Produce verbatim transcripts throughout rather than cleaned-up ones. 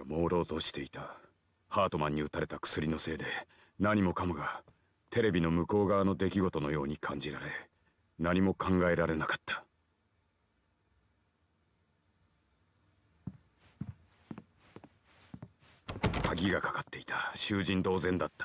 朦朧としていた。ハートマンに打たれた薬のせいで何もかもがテレビの向こう側の出来事のように感じられ、何も考えられなかった。鍵がかかっていた。囚人同然だった。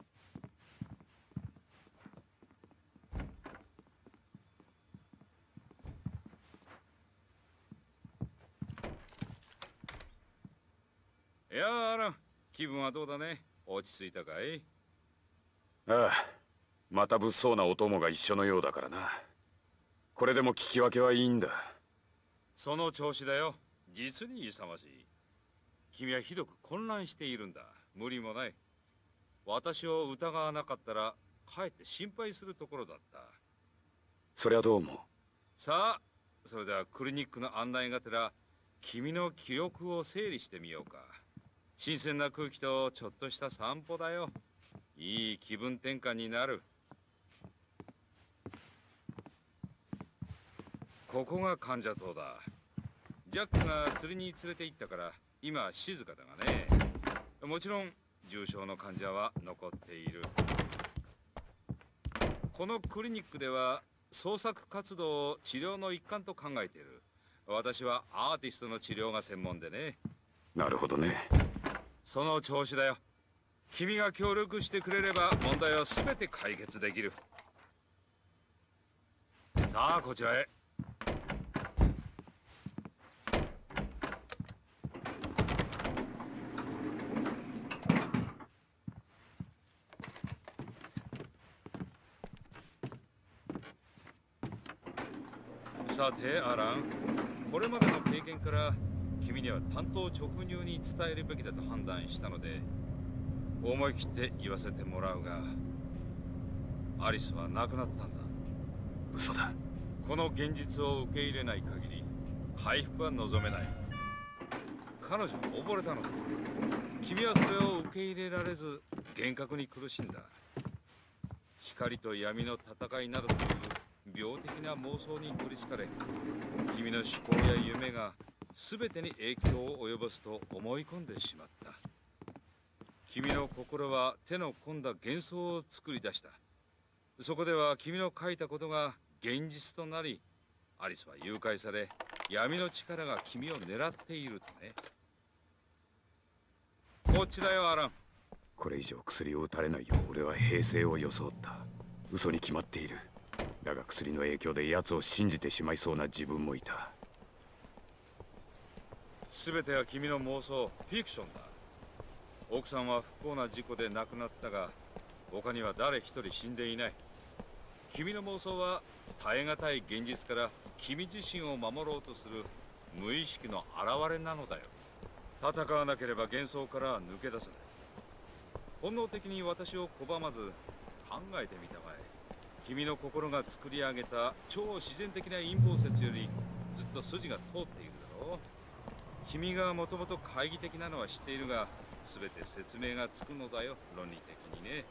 いやあ、アラン、気分はどうだね。落ち着いたかい？ ああ、また物騒なお供が一緒のようだからな。これでも聞き分けはいいんだ。 その調子だよ。実に勇ましい。君はひどく混乱しているんだ。無理もない。私を疑わなかったらかえって心配するところだった。 そりゃどうも。 さあ、それではクリニックの案内がてら君の記憶を整理してみようか。新鮮な空気とちょっとした散歩だよ。いい気分転換になる。ここが患者棟だ。ジャックが釣りに連れて行ったから今は静かだがね。もちろん重症の患者は残っている。このクリニックでは創作活動を治療の一環と考えている。私はアーティストの治療が専門でね。 なるほどね。 その調子だよ。君が協力してくれれば問題は全て解決できる。さあこちらへ。さてアラン、これまでの経験から君には担当直入に伝えるべきだと判断したので思い切って言わせてもらうが、アリスは亡くなったんだ。 嘘だ。 この現実を受け入れない限り回復は望めない。彼女は溺れたのだ。君はそれを受け入れられず幻覚に苦しんだ。光と闇の戦いなどという病的な妄想に取りつかれ、君の思考や夢が全てに影響を及ぼすと思い込んでしまった。君の心は手の込んだ幻想を作り出した。そこでは君の書いたことが現実となり、アリスは誘拐され闇の力が君を狙っているとね。こっちだよアラン。 これ以上薬を打たれないよう俺は平静を装った。嘘に決まっている。だが薬の影響で奴を信じてしまいそうな自分もいた。 全ては君の妄想、フィクションだ。奥さんは不幸な事故で亡くなったが他には誰一人死んでいない。君の妄想は耐え難い現実から君自身を守ろうとする無意識の表れなのだよ。戦わなければ幻想からは抜け出せない。本能的に私を拒まず考えてみたまえ。君の心が作り上げた超自然的な陰謀説よりずっと筋が通っているだろう。君がもともと懐疑的なのは知っているが全て説明がつくのだよ、論理的にね。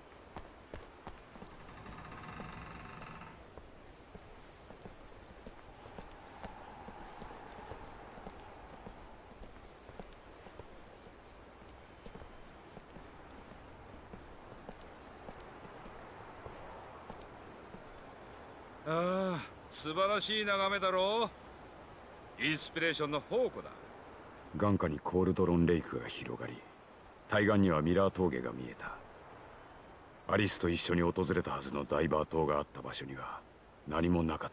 ああ、素晴らしい眺めだろう。インスピレーションの宝庫だ。 眼下にコールドロンレイクが広がり、対岸にはミラー峠が見えた。アリスと一緒に訪れたはずのダイバー島があった場所には何もなかった。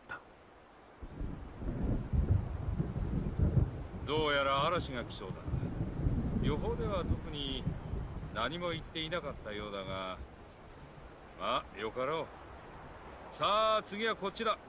どうやら嵐が来そうだ。予報では特に何も言っていなかったようだが、まあよかろう。さあ次はこっちだ。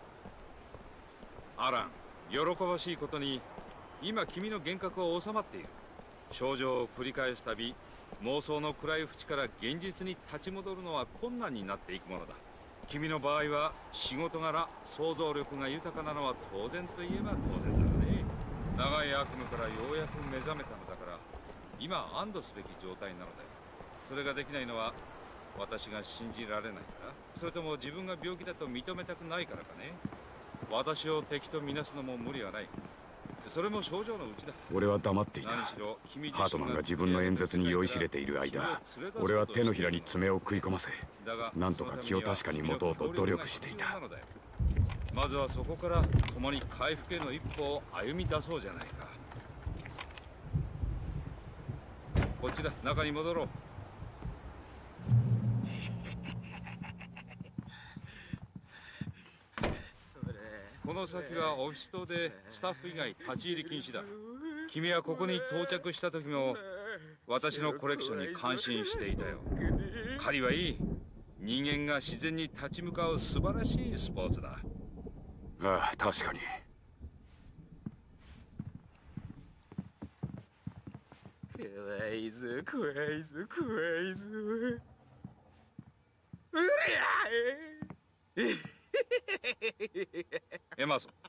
アラン、喜ばしいことに今君の幻覚は収まっている。症状を繰り返すたび妄想の暗い淵から現実に立ち戻るのは困難になっていくものだ。君の場合は仕事柄想像力が豊かなのは当然といえば当然だがね。長い悪夢からようやく目覚めたのだから今安堵すべき状態なのだよ。それができないのは私が信じられないから、それとも自分が病気だと認めたくないからかね。私を敵とみなすのも無理はない。 それも症状のうちだ。 俺は黙っていた。ハートマンが自分の演説に酔いしれている間、俺は手のひらに爪を食い込ませ、なんとか気を確かに持とうと努力していた。 まずはそこから共に回復への一歩を歩み出そうじゃないか。こっちだ、中に戻ろう。この先はオフィス棟でスタッフ以外立ち入り禁止だ。君はここに到着した時も私のコレクションに感心していたよ。狩りはいい。人間が自然に立ち向かう素晴らしいスポーツだ。 ああ、確かに。 怖いぞ怖いぞ怖いぞ。うりゃエマーソン。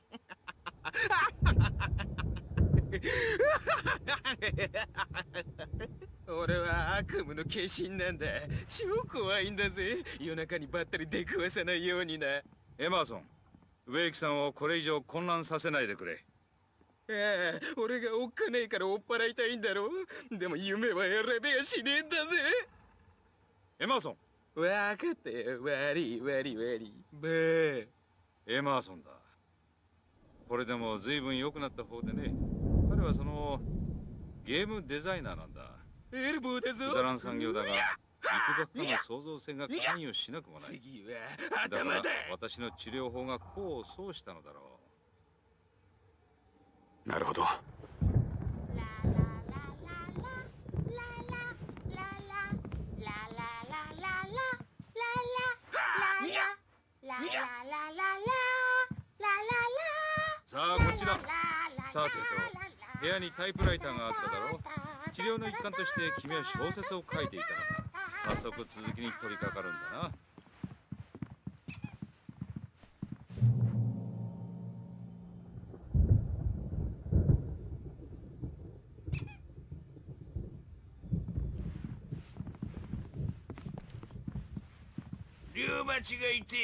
俺は悪夢の化身なんだ。超怖いんだぜ。夜中にばったり出くわさないようにな。 エマーソン、ウェイクさんをこれ以上混乱させないでくれ。 ああ、俺がおっかねえから追っ払いたいんだろ。でも夢は選べやしねえんだぜ。 エマーソン。 わかったよ。悪い悪い悪い。ブー。 エマーソンだ。これでも随分良くなった方でね。彼はそのゲームデザイナーなんだ。 エルボーだぞ。 くだらん産業だが、いくばくかの創造性が関与しなくもない。 次は頭だ。 だから私の治療法が功を奏したのだろう。なるほど。 さあこっちだ。さてと、部屋にタイプライターがあっただろう。治療の一環として君は小説を書いていたのだ。早速続きに取り掛かるんだな。 リュウマチがいて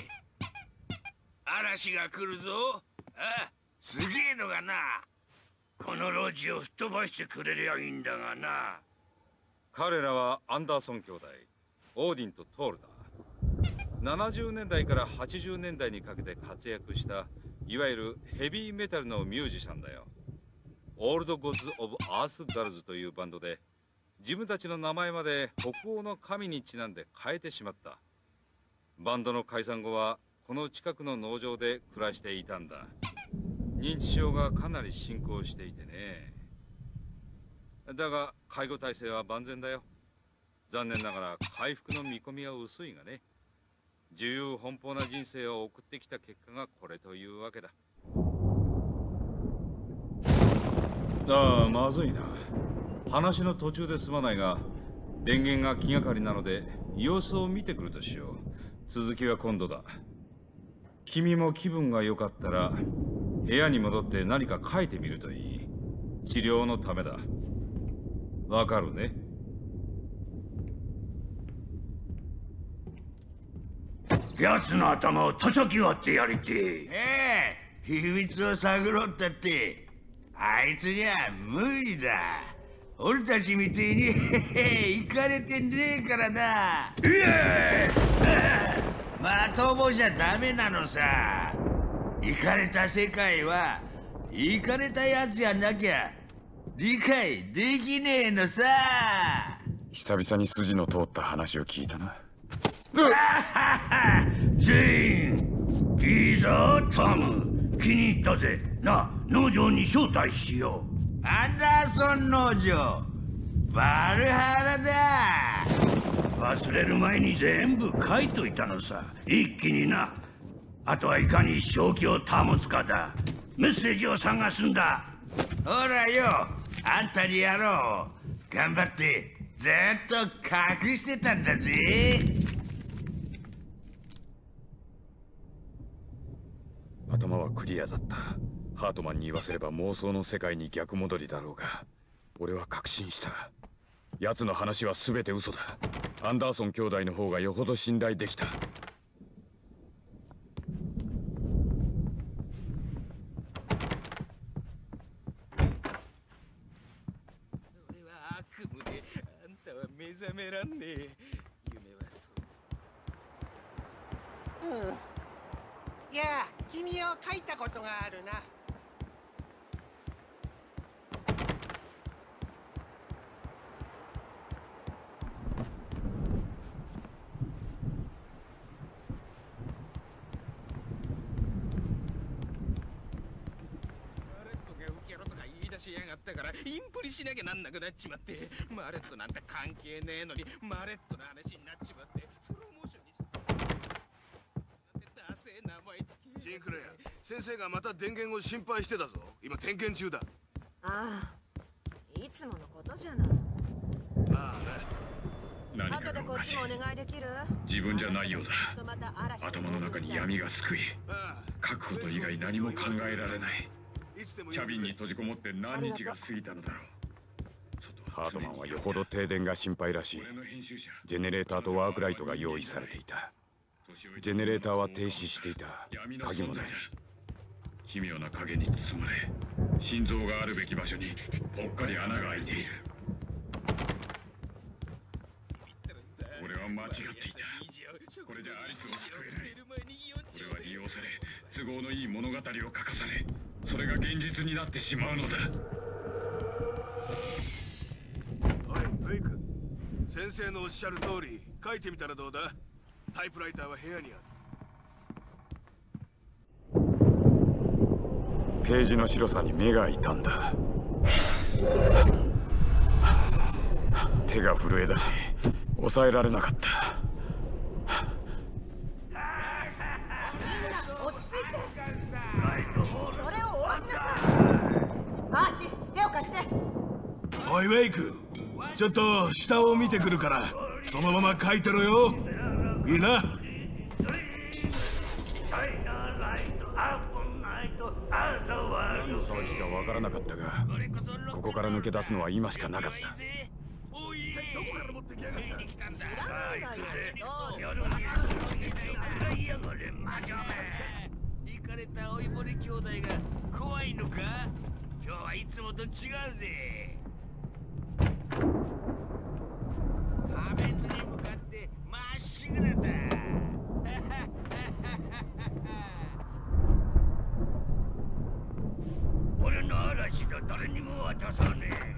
嵐が来るぞ。あ、すげえのがな。この路地を吹っ飛ばしてくれりゃいいんだがな。 彼らはアンダーソン兄弟、オーディンとトールだ。ななじゅうねんだいからはちじゅうねんだいにかけて活躍したいわゆるヘビーメタルのミュージシャンだよ。オールド・ゴッズ・オブ・アース・ガルズというバンドで、自分たちの名前まで北欧の神にちなんで変えてしまった。バンドの解散後はこの近くの農場で暮らしていたんだ。認知症がかなり進行していてね。だが介護体制は万全だよ。残念ながら回復の見込みは薄いがね。自由奔放な人生を送ってきた結果がこれというわけだ。ああ、まずいな。話の途中で済まないが、電源が気がかりなので様子を見てくるとしよう。続きは今度だ。君も気分が良かったら部屋に戻って何か書いてみるといい。治療のためだ。わかるね。 奴の頭を叩き割ってやりてえ。ええ、秘密を探ろうったってあいつには無理だ。俺たちみてえに行かれてねえからな。いえまともじゃダメなのさ。行かれた世界は行かれたやつじゃなきゃ理解できねえのさ。 久々に筋の通った話を聞いたな。 全員いいぞトム、気に入ったぜ。な、農場に招待しよう。アンダーソン農場バルハラだ。忘れる前に全部書いといたのさ。一気にな。あとはいかに正気を保つかだ。メッセージを探すんだ。ほらよ、あんたにやろう。頑張ってずっと隠してたんだぜ。 頭はクリアだった。ハートマンに言わせれば妄想の世界に逆戻りだろうが、俺は確信した。奴の話は全て嘘だ。アンダーソン兄弟の方がよほど信頼できた。 夢であんたは目覚めらんねえ。夢はそう。 うん。いや、君を書いたことがあるな。 しやがったからインプリしなきゃなんなくなっちまって、マレットなんて関係ねえのにマレットの話になっちまってスローモーションにしてなんてダセえ名前つけ。 シンクレア、先生がまた電源を心配してたぞ。今点検中だ。 ああ、いつものことじゃない。 まあ何か後でこっちもお願いできる？ 自分じゃないようだ。 また嵐頭の中に闇がすくい、 あ書くこと以外何も考えられない。 いつでもキャビンに閉じこもって何日が過ぎたのだろう。ハートマンはよほど停電が心配らしい。ジェネレーターとワークライトが用意されていた。ジェネレーターは停止していた。鍵もない。奇妙な影に包まれ、心臓があるべき場所にぽっかり穴が開いている。俺は間違っていた。これじゃアリスを救えない。俺は利用され、都合のいい物語を書かされ、それが現実になってしまうのだ。 おい、ウェイク。先生のおっしゃる通り書いてみたらどうだ。タイプライターは部屋にある。 ページの白さに目が痛んだ。手が震えだし抑えられなかった。 落ち着いて。それを終わしなさい。アーチ、手を貸して。 おい、ウェイク。ちょっと下を見てくるからそのまま書いてろよ。いいな。 何の騒ぎかわからなかったが、ここから抜け出すのは今しかなかった。 イカれた老いぼれ兄弟が怖いのか。今日はいつもと違うぜ。破滅に向かってまっしぐらだ。俺の嵐だ。誰にも渡さねえ。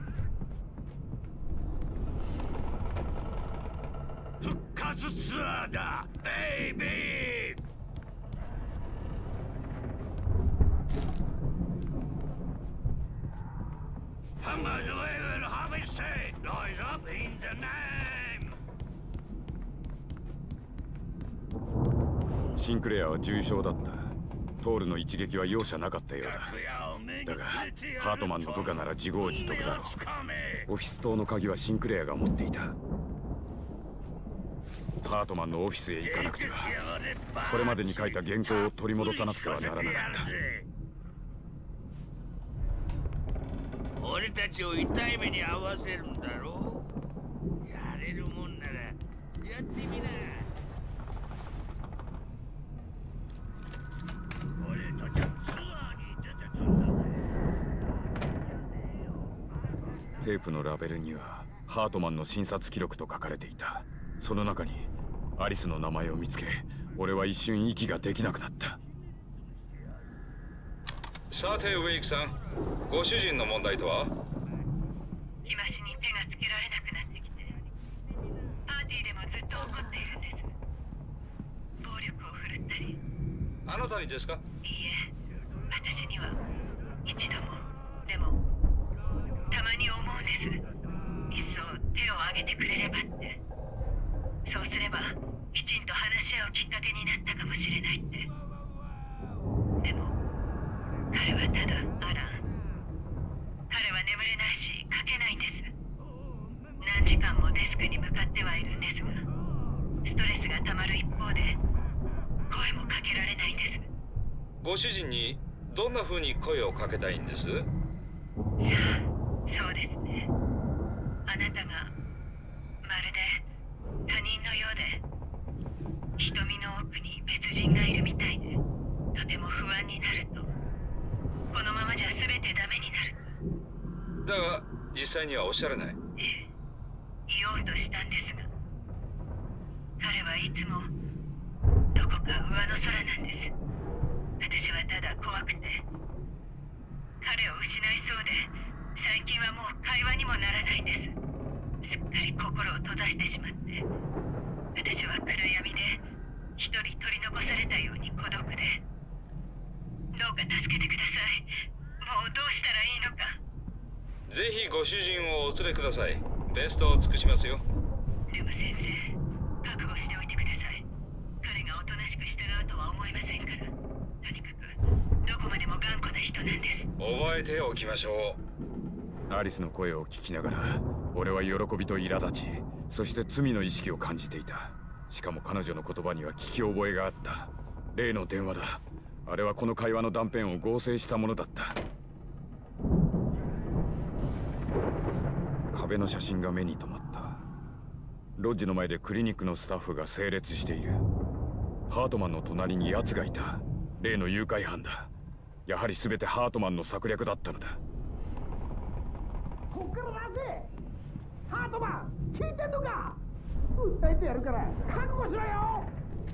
復活ツアーだ、ベイビー。Hammers away will harvest it. Rise up in the name. シンクレアは重傷だった。トールの一撃は容赦なかったようだ。だがハートマンの部下なら自業自得だろう。オフィス棟の鍵はシンクレアが持っていた。ハートマンのオフィスへ行かなくては。これまでに書いた原稿を取り戻さなくてはならなかった。 俺たちを痛い目に遭わせるんだろう。やれるもんならやってみな。俺たちはツアーに出てたんだぜ。 テープのラベルにはハートマンの診察記録と書かれていた。その中にアリスの名前を見つけ、俺は一瞬息ができなくなった。 さてウェイクさん、ご主人の問題とは？ 日増しに手がつけられなくなってきて、パーティーでもずっと怒っているんです。暴力を振るったり。 あなたにですか？ いいえ、私には一度も。でもたまに思うんです。いっそ手を挙げてくれればって。そうすればきちんと話し合うきっかけになったかもしれないって。でも彼はただアラン。彼は眠れないし書けないんです。何時間もデスクに向かってはいるんですが、ストレスがたまる一方で声もかけられないんです。 ご主人にどんな風に声をかけたいんです？ さあ、そうですね。あなたがまるで他人のようで、瞳の奥に別人がいるみたいで、とても不安になると、このままじゃ全てダメになる。 だが実際にはおっしゃらない。 ええ、 言おうとしたんですが、彼はいつもどこか上の空なんです。私はただ怖くて、彼を失いそうで、最近はもう会話にもならないんです。すっかり心を閉ざしてしまって、私は暗闇で一人取り残されたように孤独で。どうか助けてください。もうどうしたらいいのか。 ぜひご主人をお連れください。ベストを尽くしますよ。 でも先生、覚悟しておいてください。彼がおとなしく従うとは思いませんから。とにかくどこまでも頑固な人なんです。 覚えておきましょう。アリスの声を聞きながら、俺は喜びと苛立ち、そして罪の意識を感じていた。しかも彼女の言葉には聞き覚えがあった。例の電話だ。あれはこの会話の断片を合成したものだった。壁の写真が目に留まった。ロッジの前でクリニックのスタッフが整列している。ハートマンの隣に奴がいた。例の誘拐犯だ。やはり全てハートマンの策略だったのだ。 こっから出せ。ハートマン、聞いてんのか。訴えてやるから覚悟しろよ。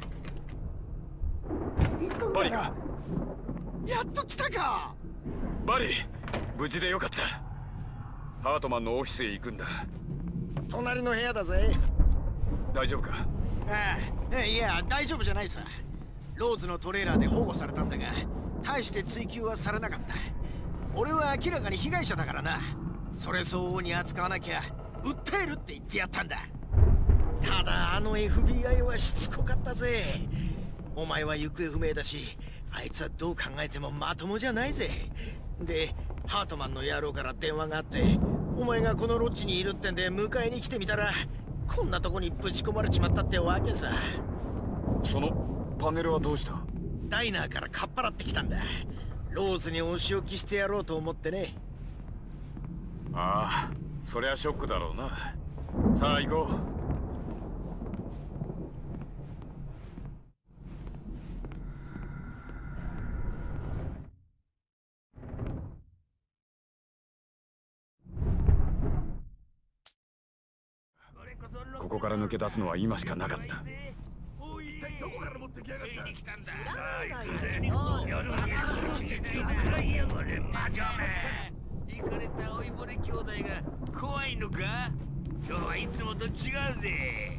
バリか。 やっと来たか。 バリ、無事でよかった。ハートマンのオフィスへ行くんだ。 隣の部屋だぜ。 大丈夫か。 ああ、いや大丈夫じゃないさ。ローズのトレーラーで保護されたんだが、大して追及はされなかった。俺は明らかに被害者だからな。それ相応に扱わなきゃ訴えるって言ってやったんだ。ただあの エフビーアイ はしつこかったぜ。お前は行方不明だし、あいつはどう考えてもまともじゃないぜ。で、ハートマンの野郎から電話があって、お前がこのロッジにいるってんで迎えに来てみたら、こんなとこにぶち込まれちまったってわけさ。 そのパネルはどうした？ ダイナーからかっぱらってきたんだ。ローズにお仕置きしてやろうと思ってね。 ああ、そりゃショックだろうな。さあ行こう。ここから抜け出すのは今しかなかった。 イカれた老いぼれ兄弟が怖いのか。今日はいつもと違うぜ。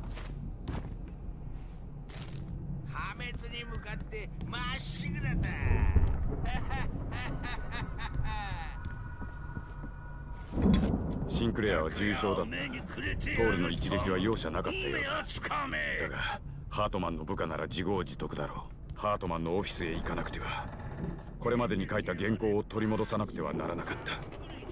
破滅に向かってまっしぐらだ。 シンクレアは重傷だった。トールの一撃は容赦なかったようだ。だがハートマンの部下なら自業自得だろう。ハートマンのオフィスへ行かなくては。これまでに書いた原稿を取り戻さなくてはならなかった。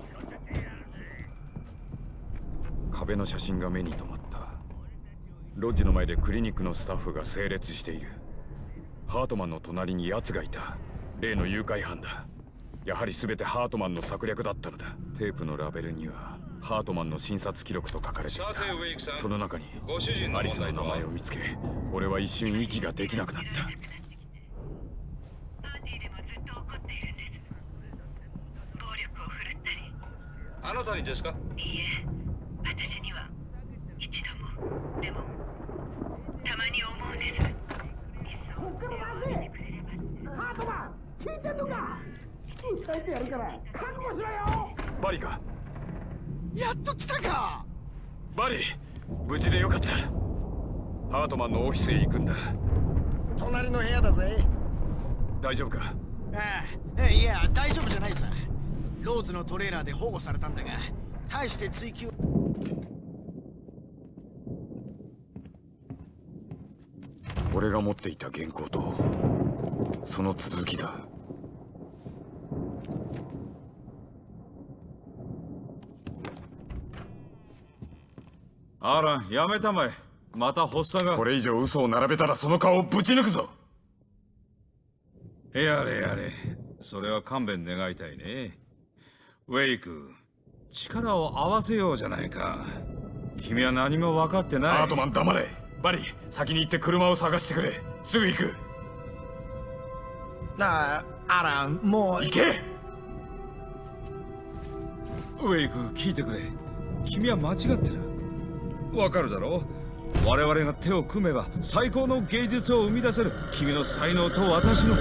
壁の写真が目に留まった。ロッジの前でクリニックのスタッフが整列している。ハートマンの隣に奴がいた。例の誘拐犯だ。やはり全てハートマンの策略だったのだ。テープのラベルにはハートマンの診察記録と書かれていた。その中にアリスの名前を見つけ、俺は一瞬息ができなくなった。 パーティーでもずっと怒っているんです。暴力を振るったり。 あなたにですか？ いいえ、私には一度も。でもたまに思うんです。 こっから出せ。ハートマン、聞いてんのか。訴えてやるから覚悟しろよ。 バリか。 やっと来たか。 バリ、無事でよかった。ハートマンのオフィスへ行くんだ。 隣の部屋だぜ。 大丈夫か？ ああ、いや大丈夫じゃないさ。ローズのトレーラーで保護されたんだが、大して追及。 俺が持っていた原稿とその続きだ。 あら、やめたまえ。また発作が。 これ以上嘘を並べたらその顔をぶち抜くぞ。 やれやれ、それは勘弁願いたいね。ウェイク、力を合わせようじゃないか。君は何も分かってない。 ハートマン黙れ。バリ、先に行って車を探してくれ。すぐ行く。 ああ、アラン、もう行け。 ウェイク、聞いてくれ。君は間違ってる。 わかるだろう。我々が手を組めば最高の芸術を生み出せる。君の才能と私の。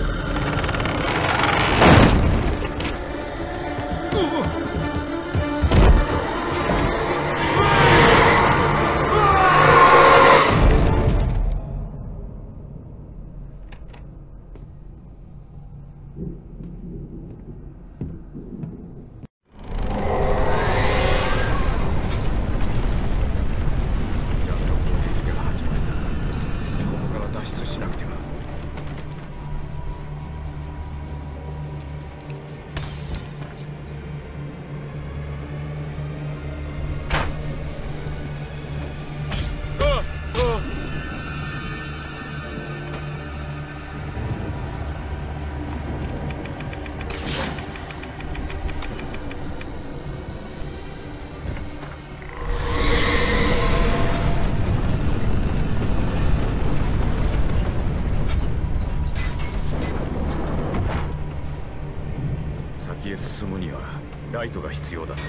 先へ進むにはライトが必要だった。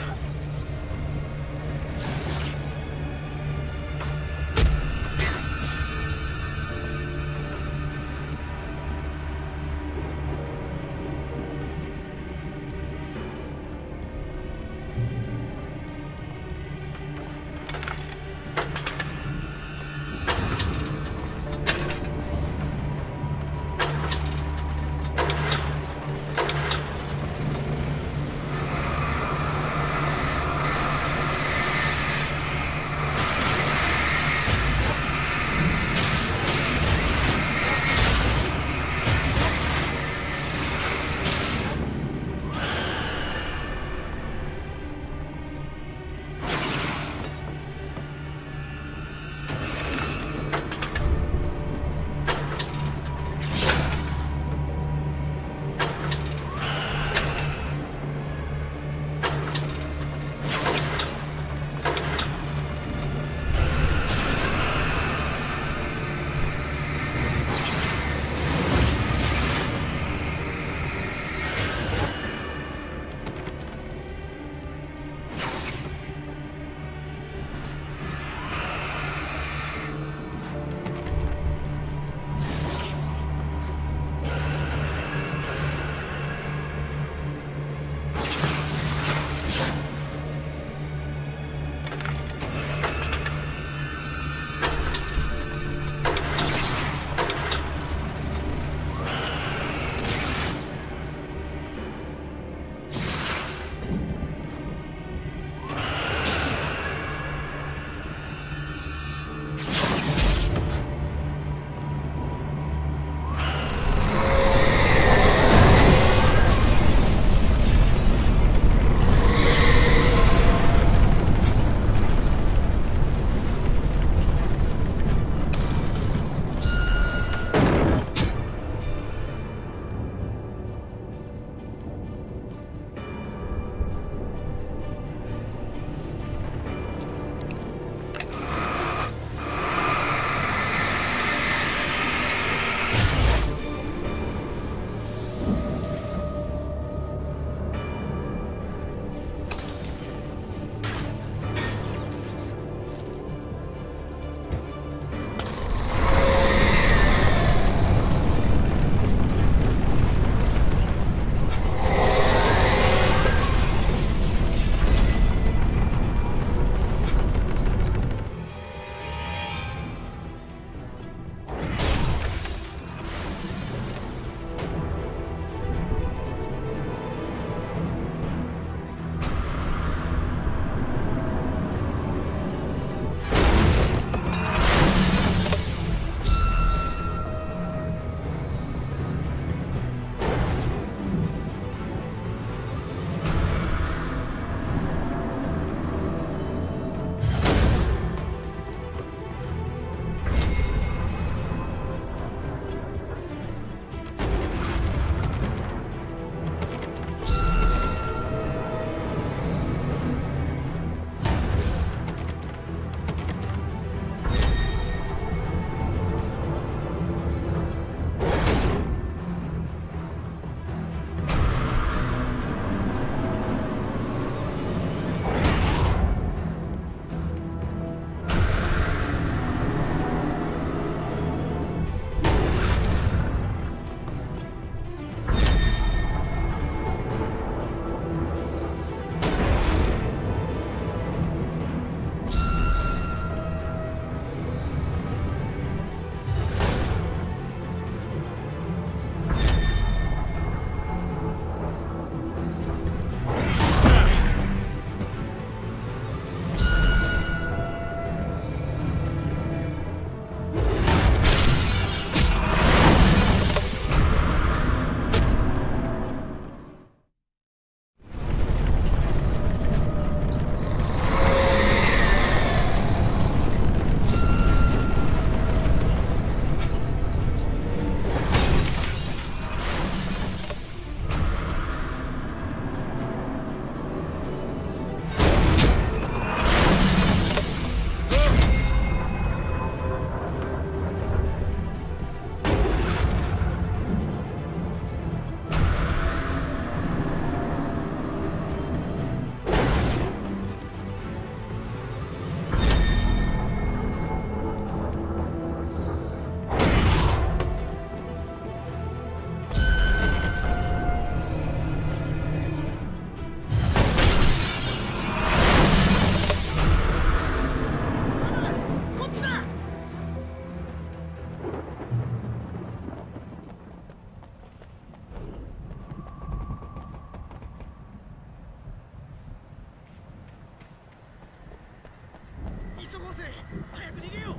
急ごうぜ。早く逃げよう。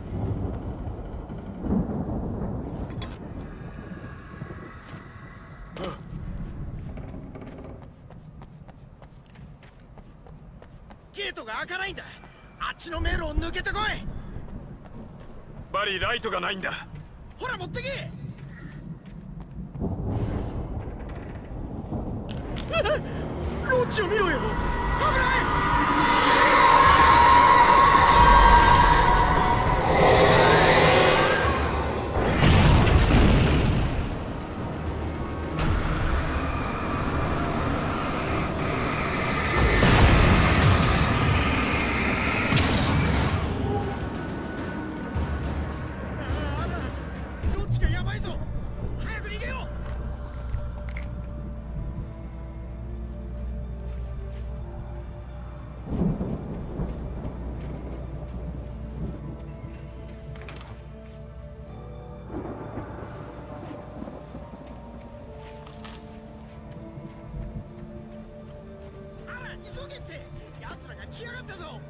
ゲートが開かないんだ。あっちの迷路を抜けてこい。 バリー、ライトがないんだ。 ほら持ってけ。ロッジを見ろよ。危ない。ロッジがやばいぞ。早く逃げよう。急げって。奴らが来やがったぞ。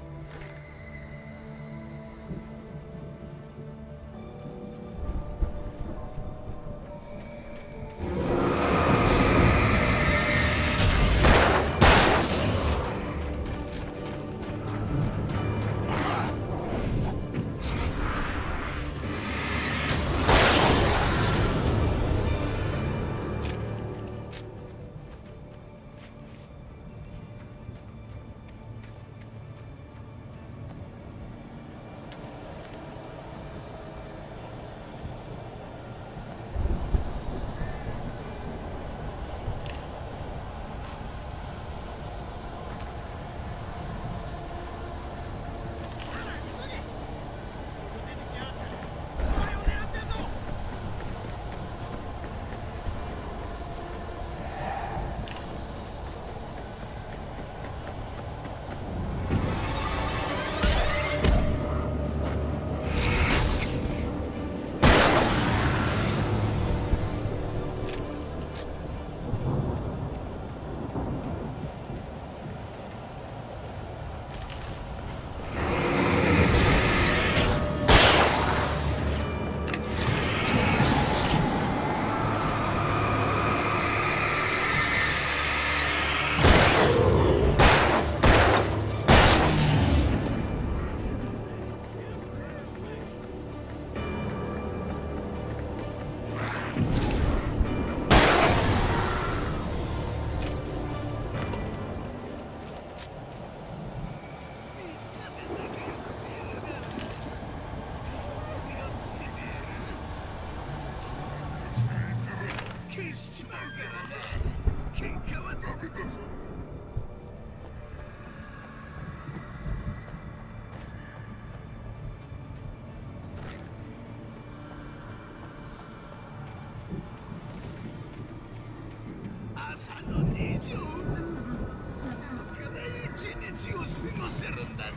朝の二条だ。かな一日を過ごせるんだぞ。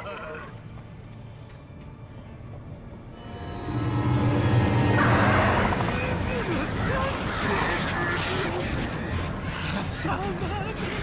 朝まで。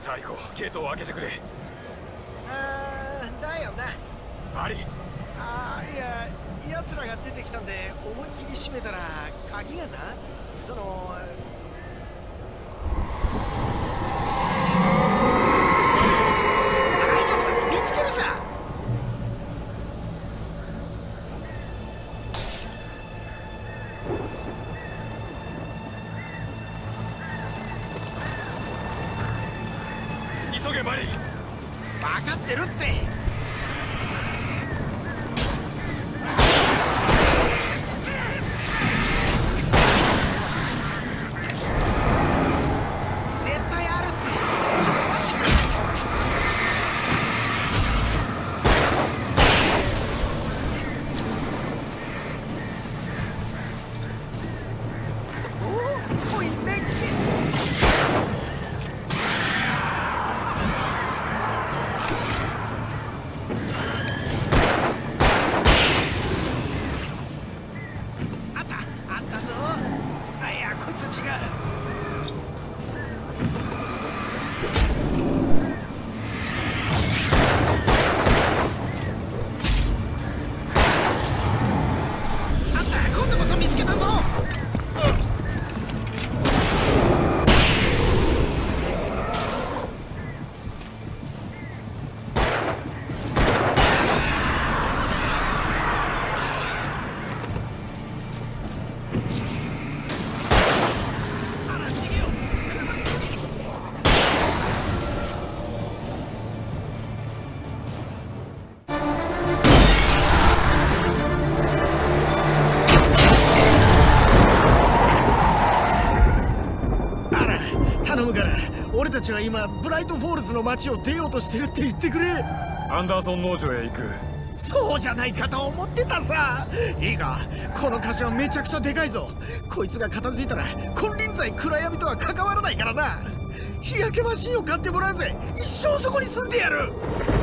さあ行こう。ゲートを開けてくれ。 あーだよな。 バリ。 あーいや奴らが出てきたんで思いっきり閉めたら鍵がな、その大丈夫だ、見つけるさ。 急げバリ。 分かってるって。俺たちは今ブライトフォールズの街を出ようとしてるって言ってくれ。 アンダーソン農場へ行く。 そうじゃないかと思ってたさ。いいか、この箇所はめちゃくちゃでかいぞ。こいつが片付いたら金輪際暗闇とは関わらないからな。日焼けマシンを買ってもらうぜ。一生そこに住んでやる。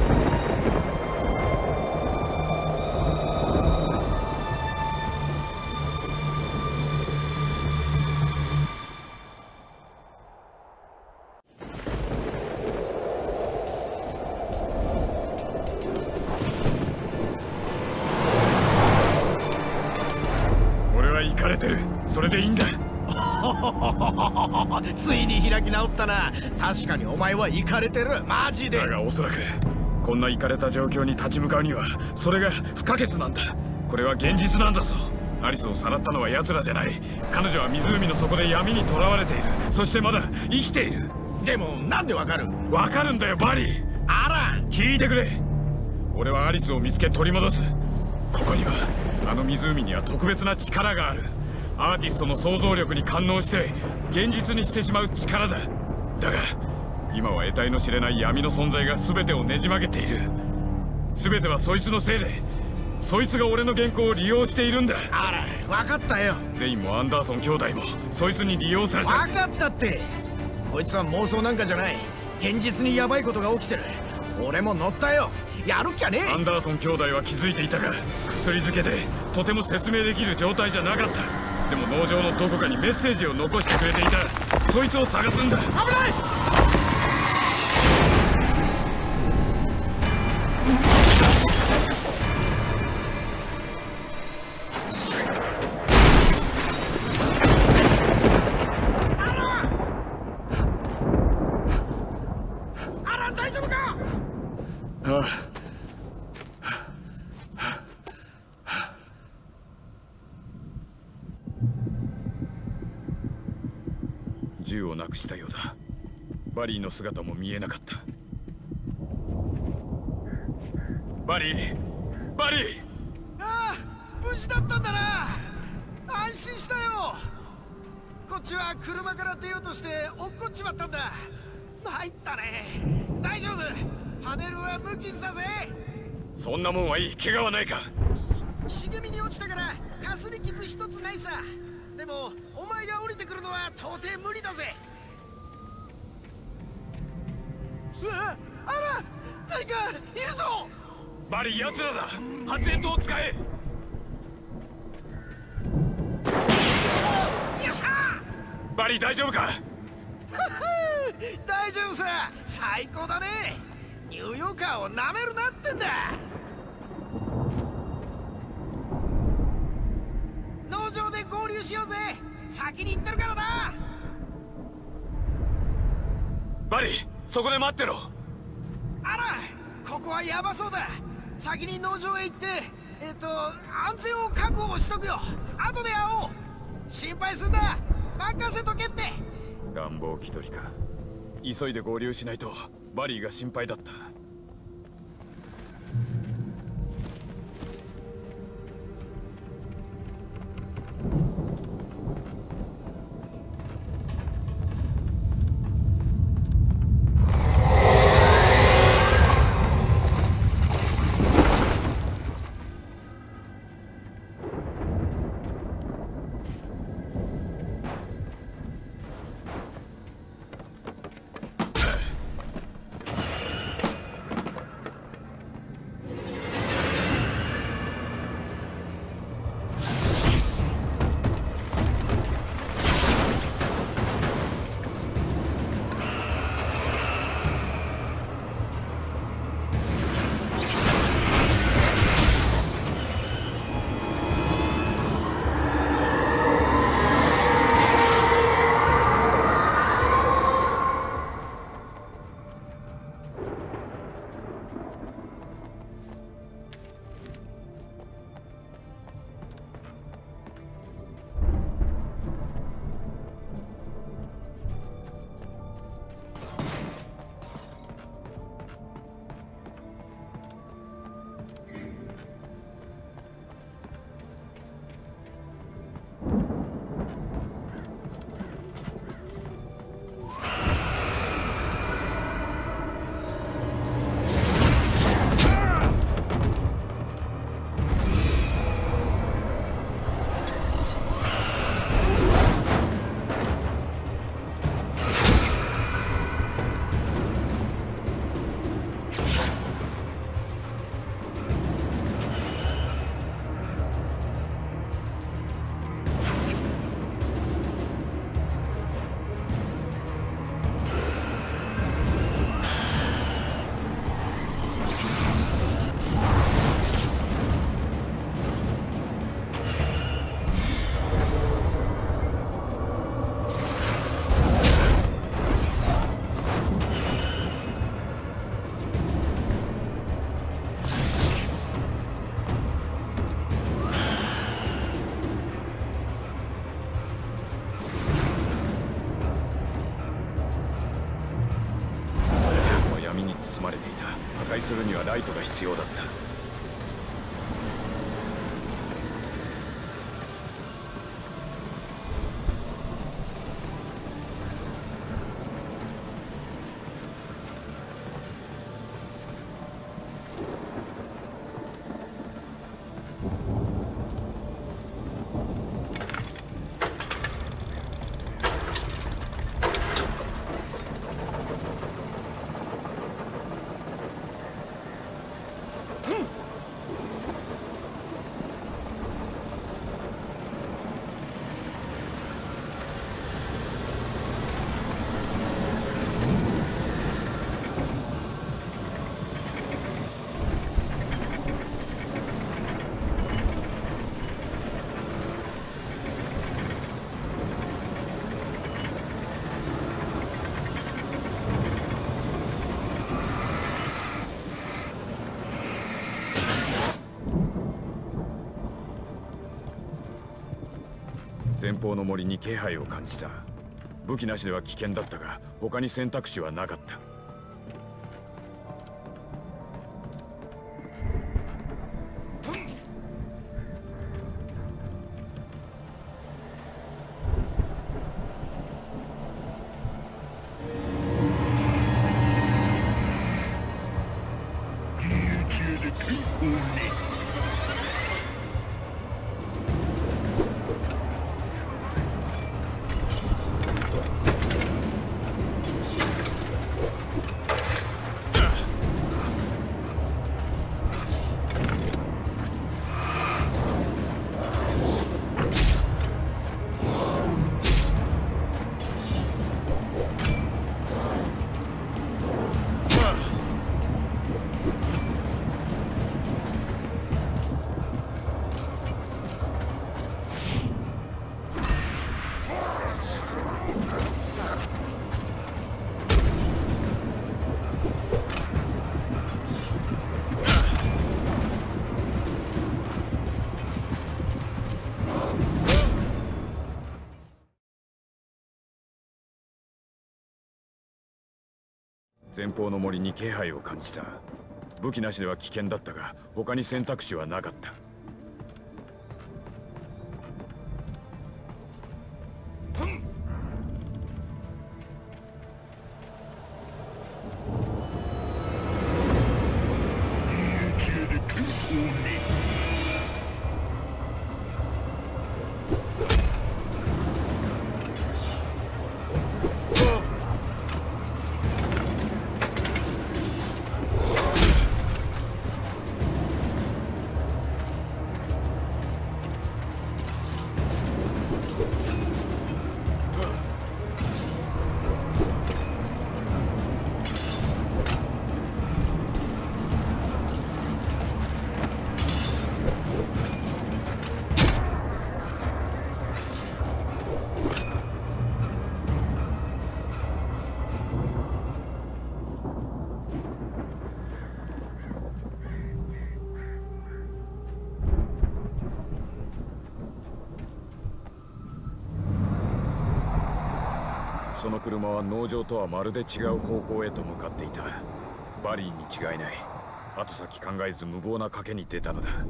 それでいいんだ。 ついに開き直ったな。確かにお前はイカれてる、マジで。 だがおそらくこんなイカれた状況に立ち向かうにはそれが不可欠なんだ。これは現実なんだぞ。アリスをさらったのは奴らじゃない。彼女は湖の底で闇に囚われている。そしてまだ生きている。 でもなんでわかる？ わかるんだよバリー。 あら、 聞いてくれ。俺はアリスを見つけ取り戻す。ここにはあの湖には特別な力がある。アーティストの想像力に感応して現実にしてしまう力だ。だが今は得体の知れない闇の存在が全てをねじ曲げている。全てはそいつのせいで、そいつが俺の原稿を利用しているんだ。 あら、分かったよ。 ゼインもアンダーソン兄弟もそいつに利用された。 分かったって。こいつは妄想なんかじゃない。現実にヤバいことが起きてる。俺も乗ったよ。やるっきゃねえ。 アンダーソン兄弟は気づいていたが薬漬けでとても説明できる状態じゃなかった。でも農場のどこかにメッセージを残してくれていた。そいつを探すんだ。危ない。 あら、大丈夫か？ ああ。銃をなくしたようだ。バリーの姿も見えなかった。バリー、バリー。 ああ、無事だったんだな。安心したよ。こっちは車から出ようとして落っこっちまったんだ。参ったね。大丈夫、パネルは無傷だぜ。 そんなもんはいい。怪我はないか？ 茂みに落ちたからかすり傷一つないさ。でもお前が降りてくるのは到底無理だぜ。うわ、あら、何かいるぞ。 バリー、奴らだ。発煙筒を使え。 よっしゃ。 バリー、大丈夫か？ 大丈夫さ。 最高だね。ニューヨーカーをなめるなってんだ。農場で合流しようぜ。先に行ってるからな。 バリー、そこで待ってろ。 あら、ここはヤバそうだ。先に農場へ行ってえっと安全を確保しとくよ。後で会おう。心配すんな、任せとけって。 乱暴気取りか。急いで合流しないとバリーが心配だった。するにはライトが必要だった。前方の森に気配を感じた。武器なしでは危険だったが、他に選択肢はなかった。 前方の森に気配を感じた。武器なしでは危険だったが、他に選択肢はなかった。その車は農場とはまるで違う方向へと向かっていた。バリーに違いない。後先考えず無謀な賭けに出たのだ。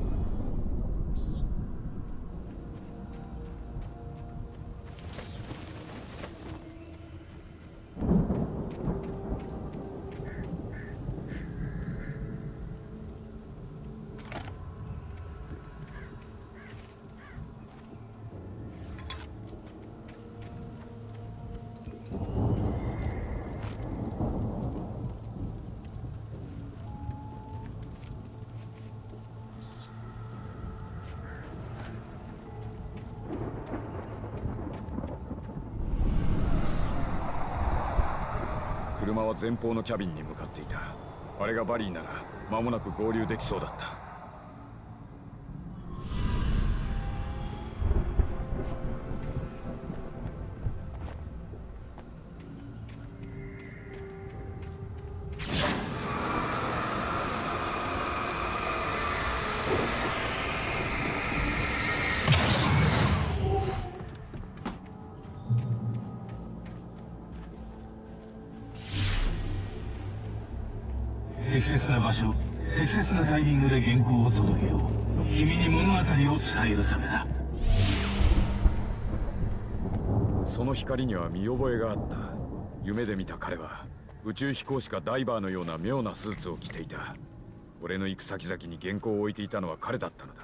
車は前方のキャビンに向かっていた。あれがバリーなら間もなく合流できそうだった。 適切な場所、適切なタイミングで原稿を届けよう。君に物語を伝えるためだ。 その光には見覚えがあった。夢で見た彼は宇宙飛行士かダイバーのような妙なスーツを着ていた。俺の行く先々に原稿を置いていたのは彼だったのだ。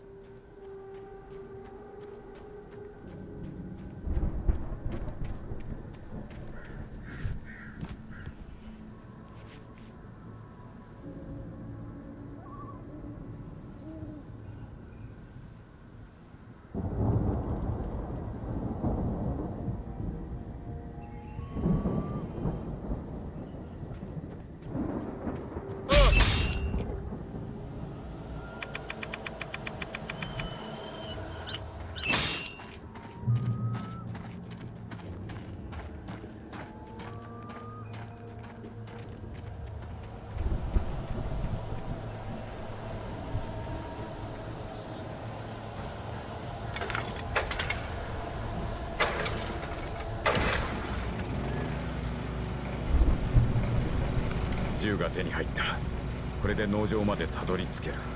銃が手に入った。これで農場までたどり着ける。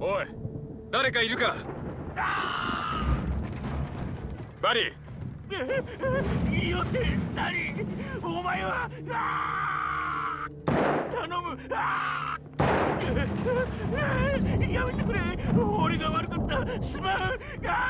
おい、誰かいるか？バリー。 いいよって何？お前は頼む。やめてくれ。俺が悪かった。すまん。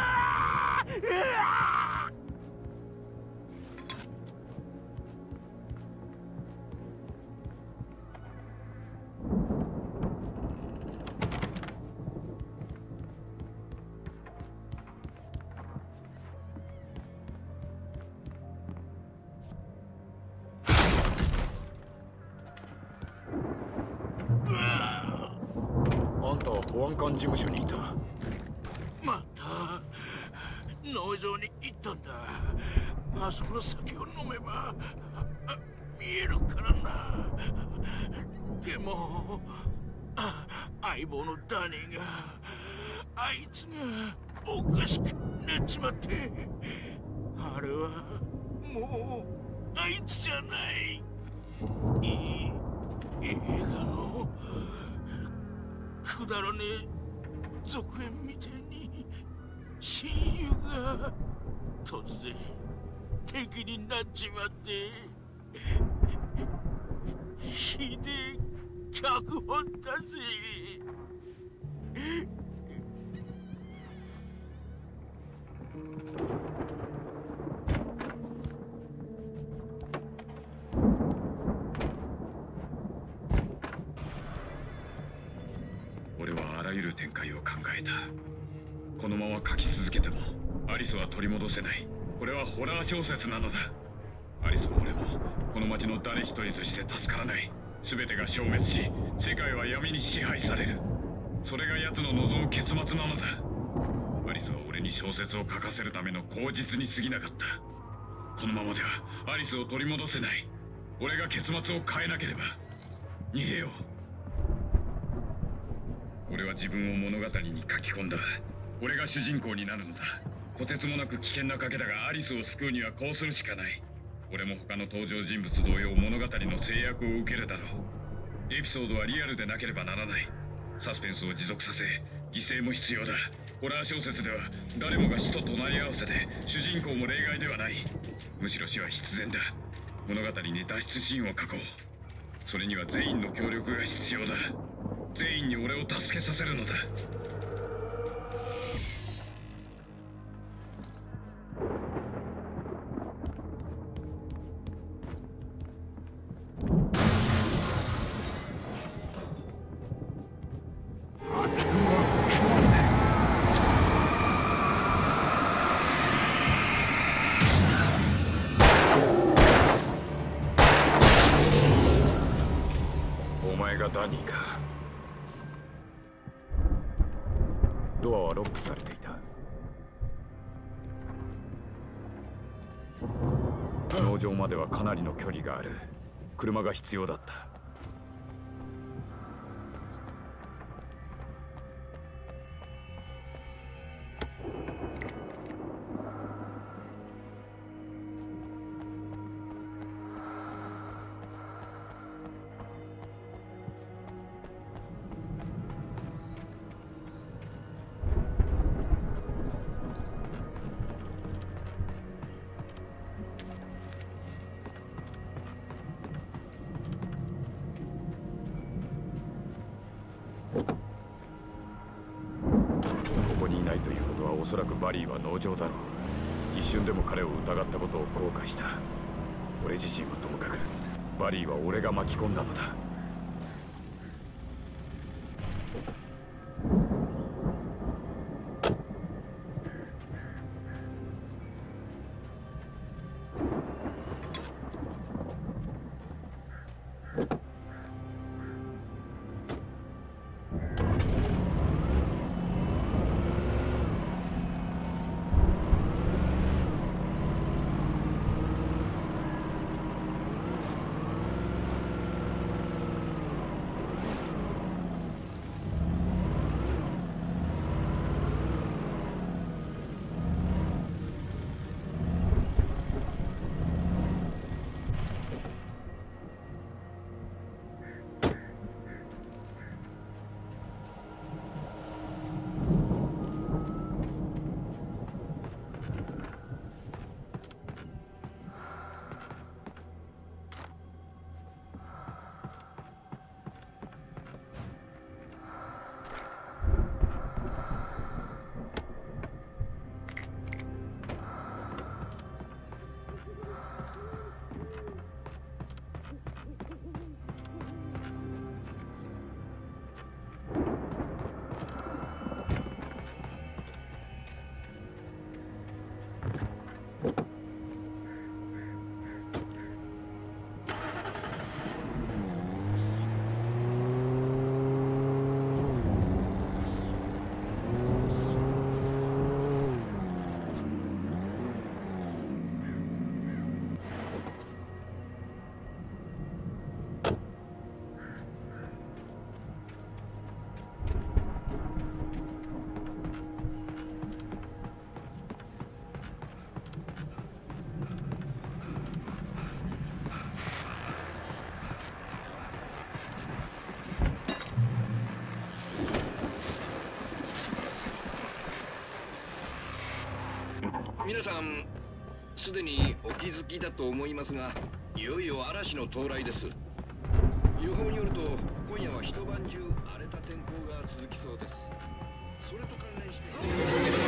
あんたは保安官事務所にいた。 また農場に行ったんだ。あそこの酒を飲めば見えるからな。でもあ相棒のダニーがあいつがおかしくなっちまって、あれはもうあいつじゃない。いい映画のくだらねえ続編みてえに親友が突然敵になっちまって、ひでえ脚本だぜ。 俺はあらゆる展開を考えた。このまま書き続けてもアリスは取り戻せない。これはホラー小説なのだ。アリスも俺もこの町の誰一人として助からない。全てが消滅し、世界は闇に支配される。それが奴の望む結末なのだ。アリスは俺に小説を書かせるための口実に過ぎなかった。このままではアリスを取り戻せない。俺が結末を変えなければ。逃げよう。俺は自分を物語に書き込んだ。俺が主人公になるのだ。とてつもなく危険な賭けだが、アリスを救うにはこうするしかない。俺も他の登場人物同様物語の制約を受けるだろう。エピソードはリアルでなければならない。サスペンスを持続させ、犠牲も必要だ。ホラー小説では誰もが死と隣り合わせで、主人公も例外ではない。むしろ死は必然だ。物語に脱出シーンを書こう。それには全員の協力が必要だ。全員に俺を助けさせるのだ。ダニーか。ドアはロックされていた。農場まではかなりの距離がある。車が必要だった。おそらくバリーは農場だろう。一瞬でも彼を疑ったことを後悔した。俺自身はともかく、バリーは俺が巻き込んだのだ。 皆さんすでにお気づきだと思いますが、いよいよ嵐の到来です。予報によると今夜は一晩中荒れた天候が続きそうです。それと関連して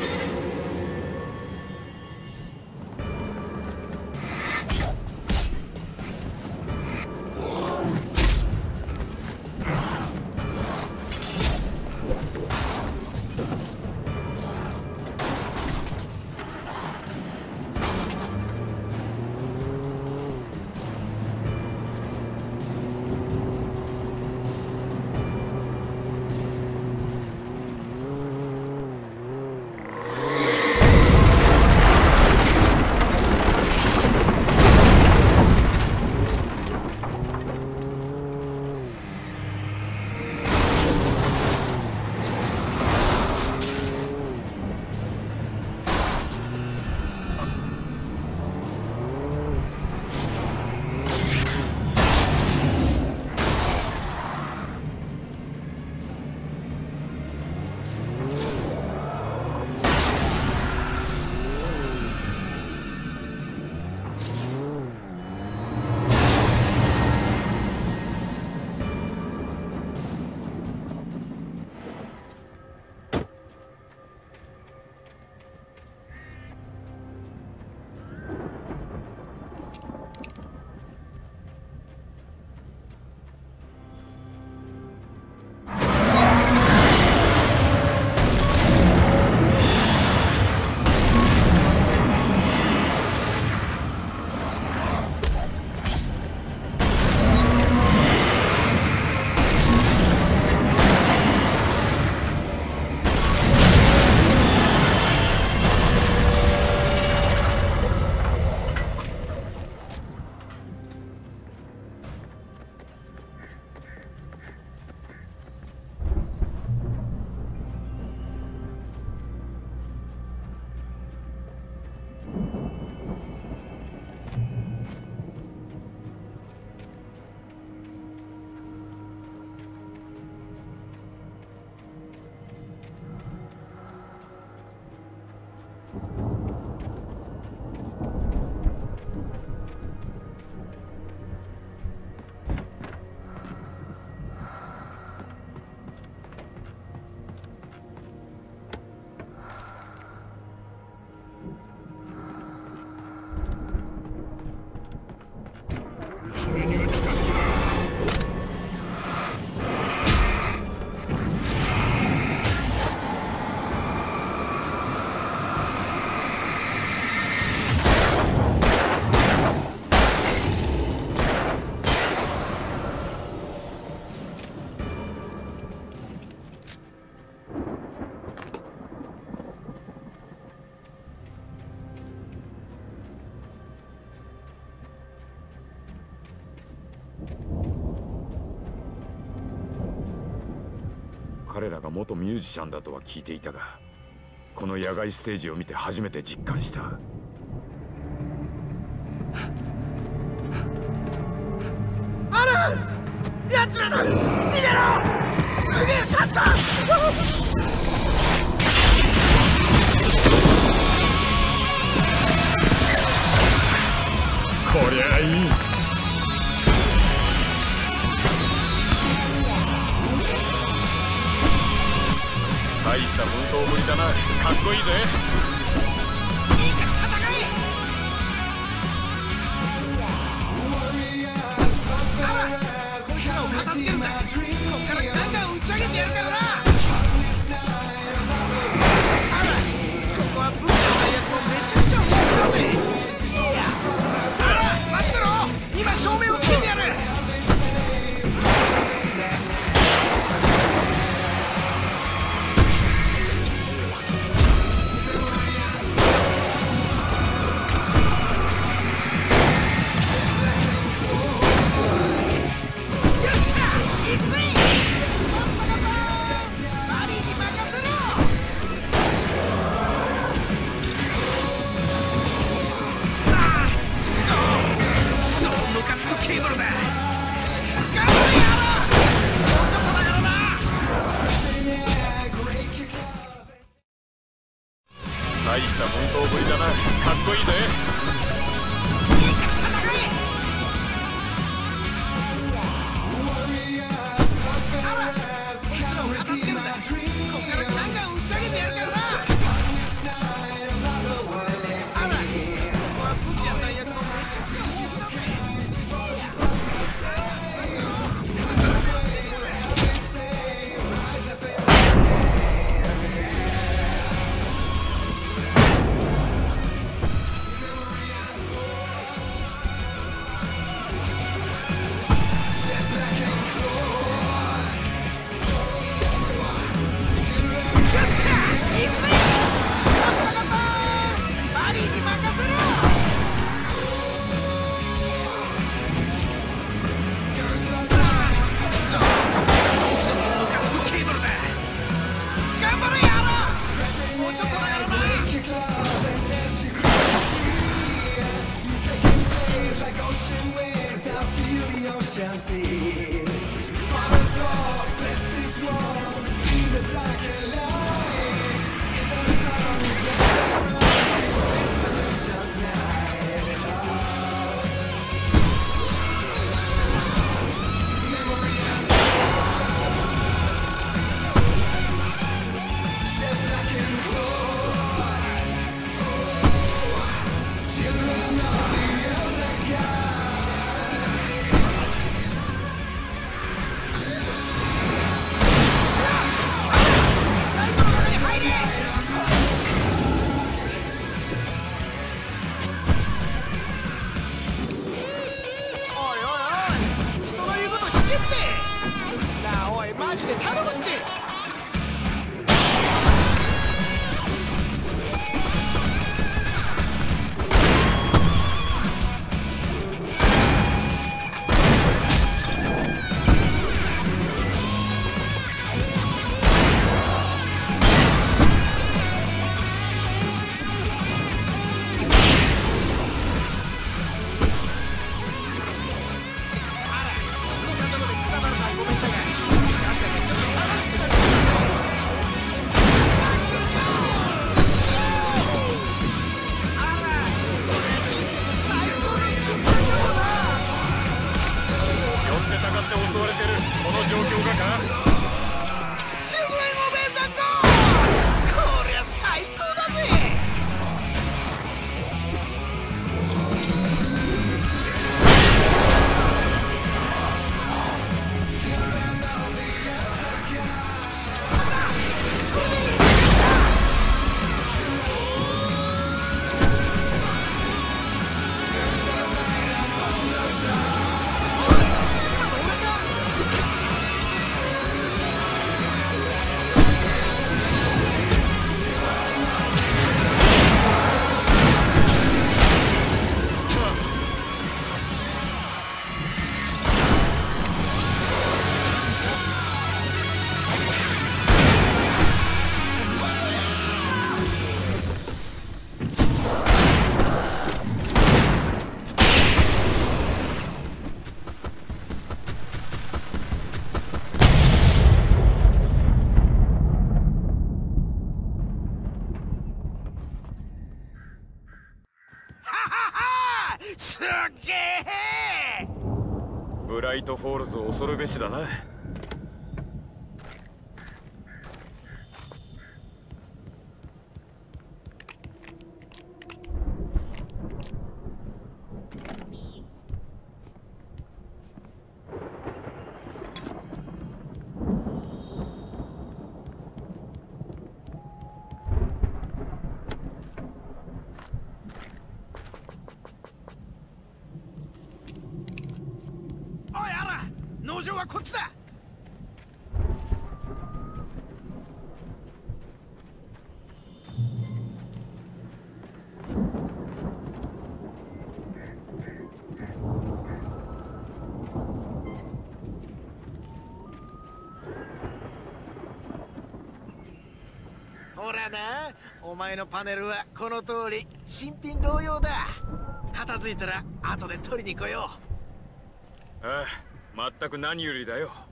彼らが元ミュージシャンだとは聞いていたが、この野外ステージを見て初めて実感した。 あら、奴らだ、逃げろ。すげえ勝った。 こりゃいい。大した奮闘ぶりだな。かっこいいぜ。 いいから戦え。あら、こいつらを片付けるんだ。こっからガンガン打ち上げてやるからな。あら、ここは文化の大学もめちゃくちゃ大きいぜ。すげえや。あら、待ってろ。今照明をつけてやる。 れてるこの状況がか。 じゅうごえんお弁当こりゃ最高だぜ。すっげえ。 ブライトフォールズ恐るべしだな。 農場はこっちだ。ほらな、お前のパネルはこの通り新品同様だ。片付いたら後で取りに来よう。 ああ、全く何よりだよ。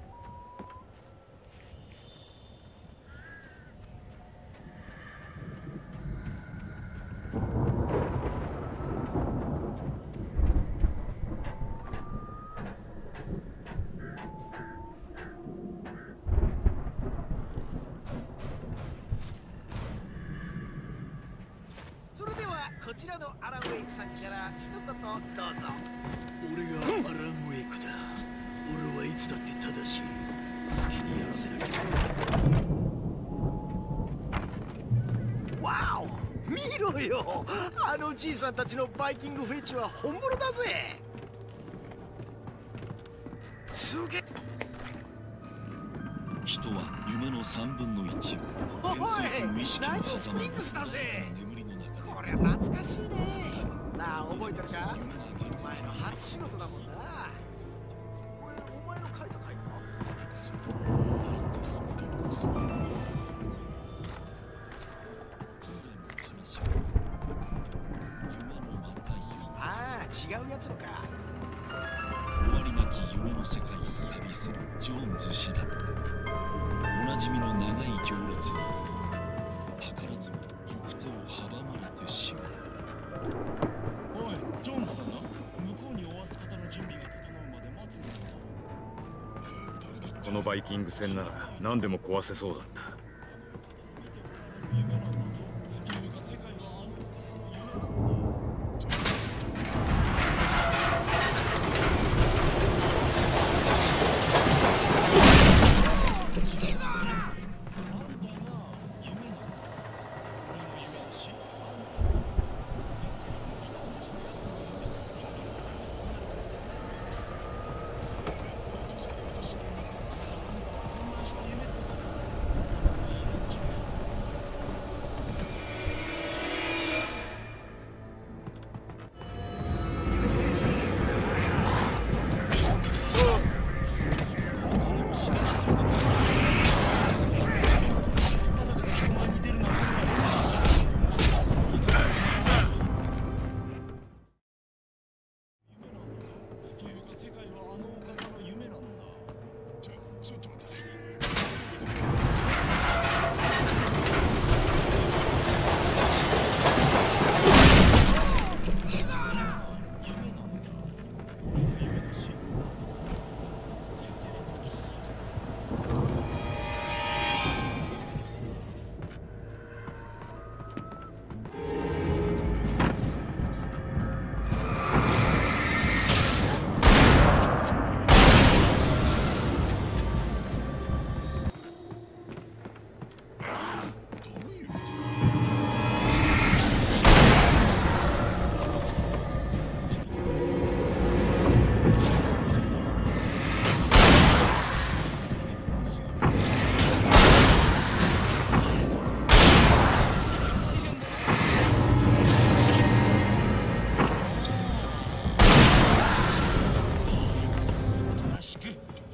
それではこちらのアラン・ウェイクさんから一言どうぞ。 俺がアラン・ウェイクだ。俺はいつだって正しい。好きにやらせなきゃ。 わお、見ろよ。あのじいさんたちのバイキングフェチは本物だぜ。すげえ。 人は夢の三分の一をおい、 無意識のナイトス狭間プリングスだぜ。 眠りの中でこりゃ懐かしいね。なあ、覚えてるか？お前の初仕事だもんな。これお前の書いた回か？ああ、違うやつのか。 終わりなき夢の世界を旅するジョーンズ氏だった。おなじみの長い行列に図らずも行く手を阻まれてしまう。おい、ジョーンズだな。向こうにおわす方の準備が整うまで待つんだ。 このバイキング船なら何でも壊せそうだった。 夢なんだぞ。夢が世界はある。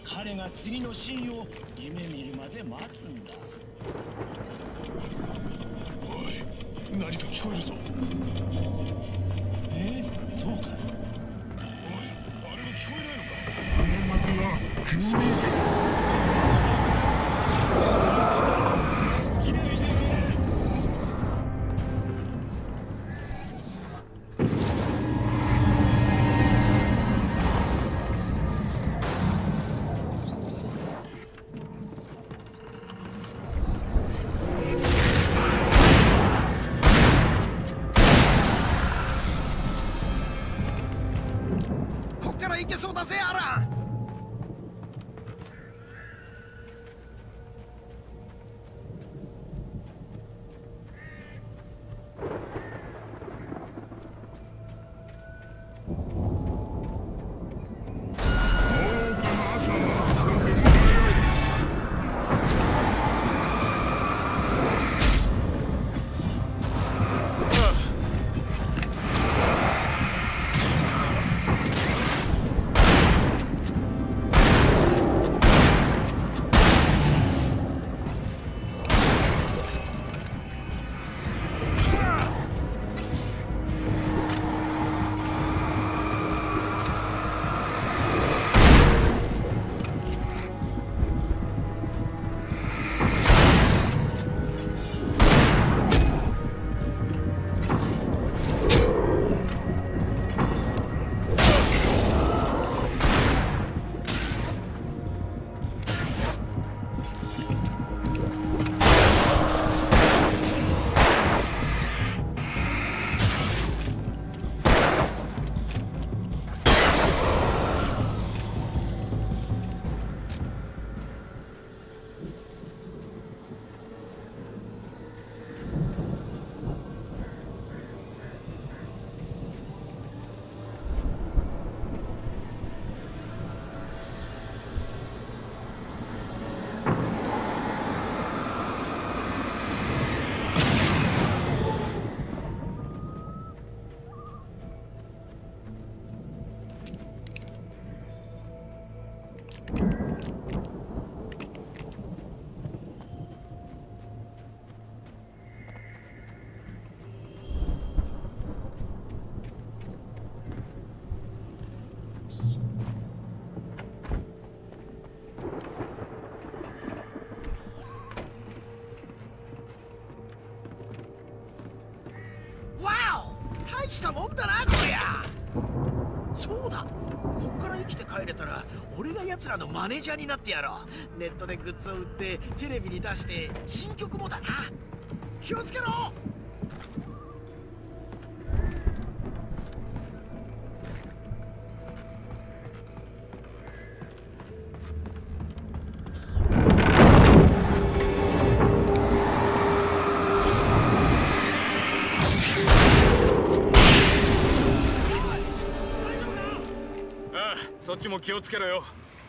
彼が次のシーンを夢見るまで待つんだ。 おい、何か聞こえるぞ。 えー、そうか。おい、 あれが聞こえないのか。あの幕が急にいけそうだぜ、アラン。大したもんだな、こりゃ。そうだ、こっから生きて帰れたら俺が奴らのマネージャーになってやろう。ネットでグッズを売ってテレビに出して新曲もだな。気をつけろ。 そっちも気をつけろよ。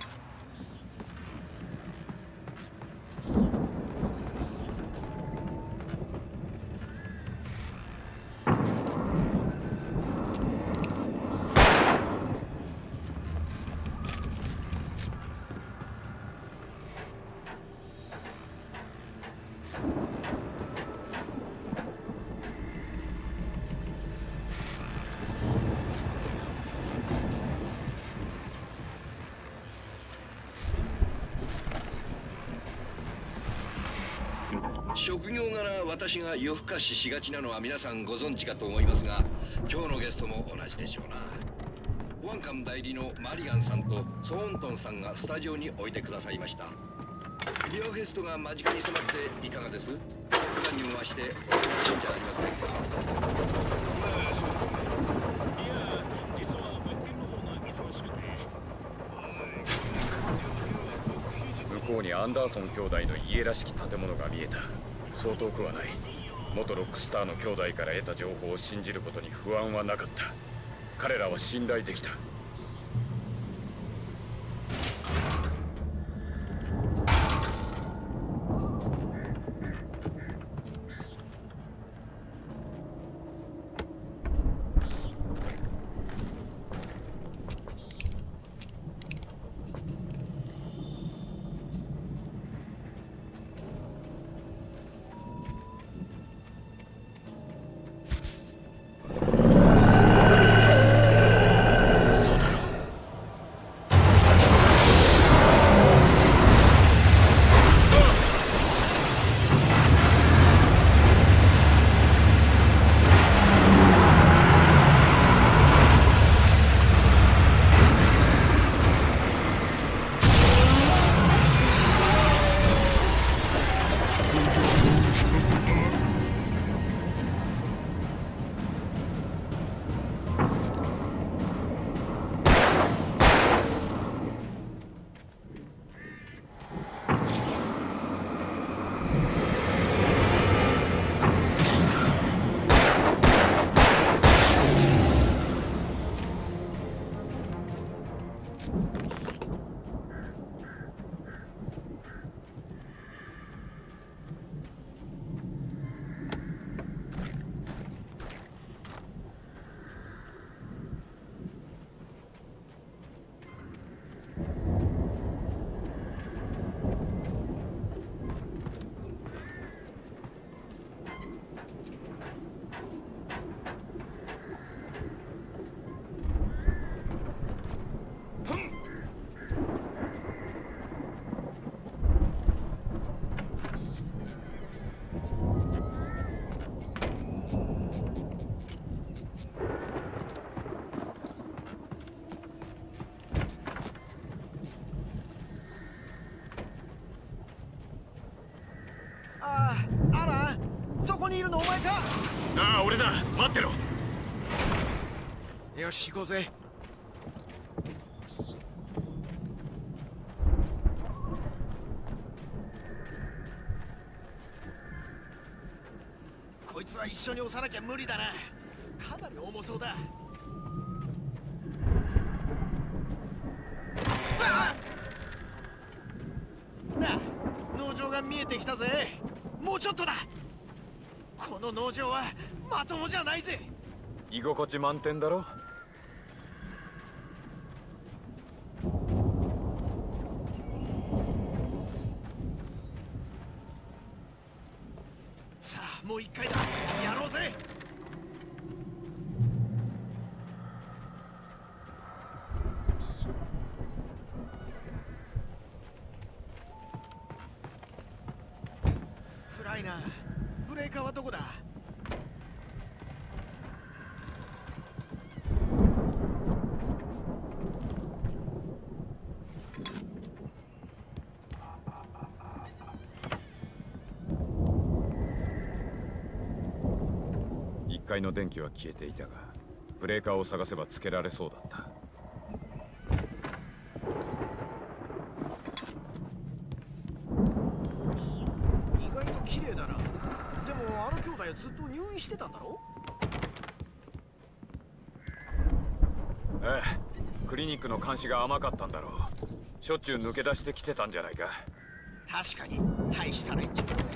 職業柄私が夜更かししがちなのは皆さんご存知かと思いますが、今日のゲストも同じでしょうな。保安官代理のマリガンさんとソーントンさんがスタジオにおいてくださいました。リオフェストが間近に迫っていかがです？普段にも増してお楽しみじゃありませんか。いや、実は別件の方が忙しくて。 向こうにアンダーソン兄弟の家らしき建物が見えた。そう遠くはない。元ロックスターの兄弟から得た情報を信じることに不安はなかった。彼らは信頼できた。 ああ、アラン、そこにいるのお前か。 ああ、俺だ。待ってろ。 よし、行こうぜ。こいつは一緒に押さなきゃ無理だな。かなり重そうだ。なあ、農場が見えてきたぜ。もうちょっとだ。この農場はまともじゃないぜ。 居心地満点だろ。 さあ、もう一回だ。やろうぜ。フライナー、ブレーカーはどこだ。 いっかいの電気は消えていたが、ブレーカーを探せばつけられそうだった。 意外と綺麗だな。でもあの兄弟はずっと入院してたんだろ。 ええ、クリニックの監視が甘かったんだろう。しょっちゅう抜け出してきてたんじゃないか。 確かに大した連中だぜ。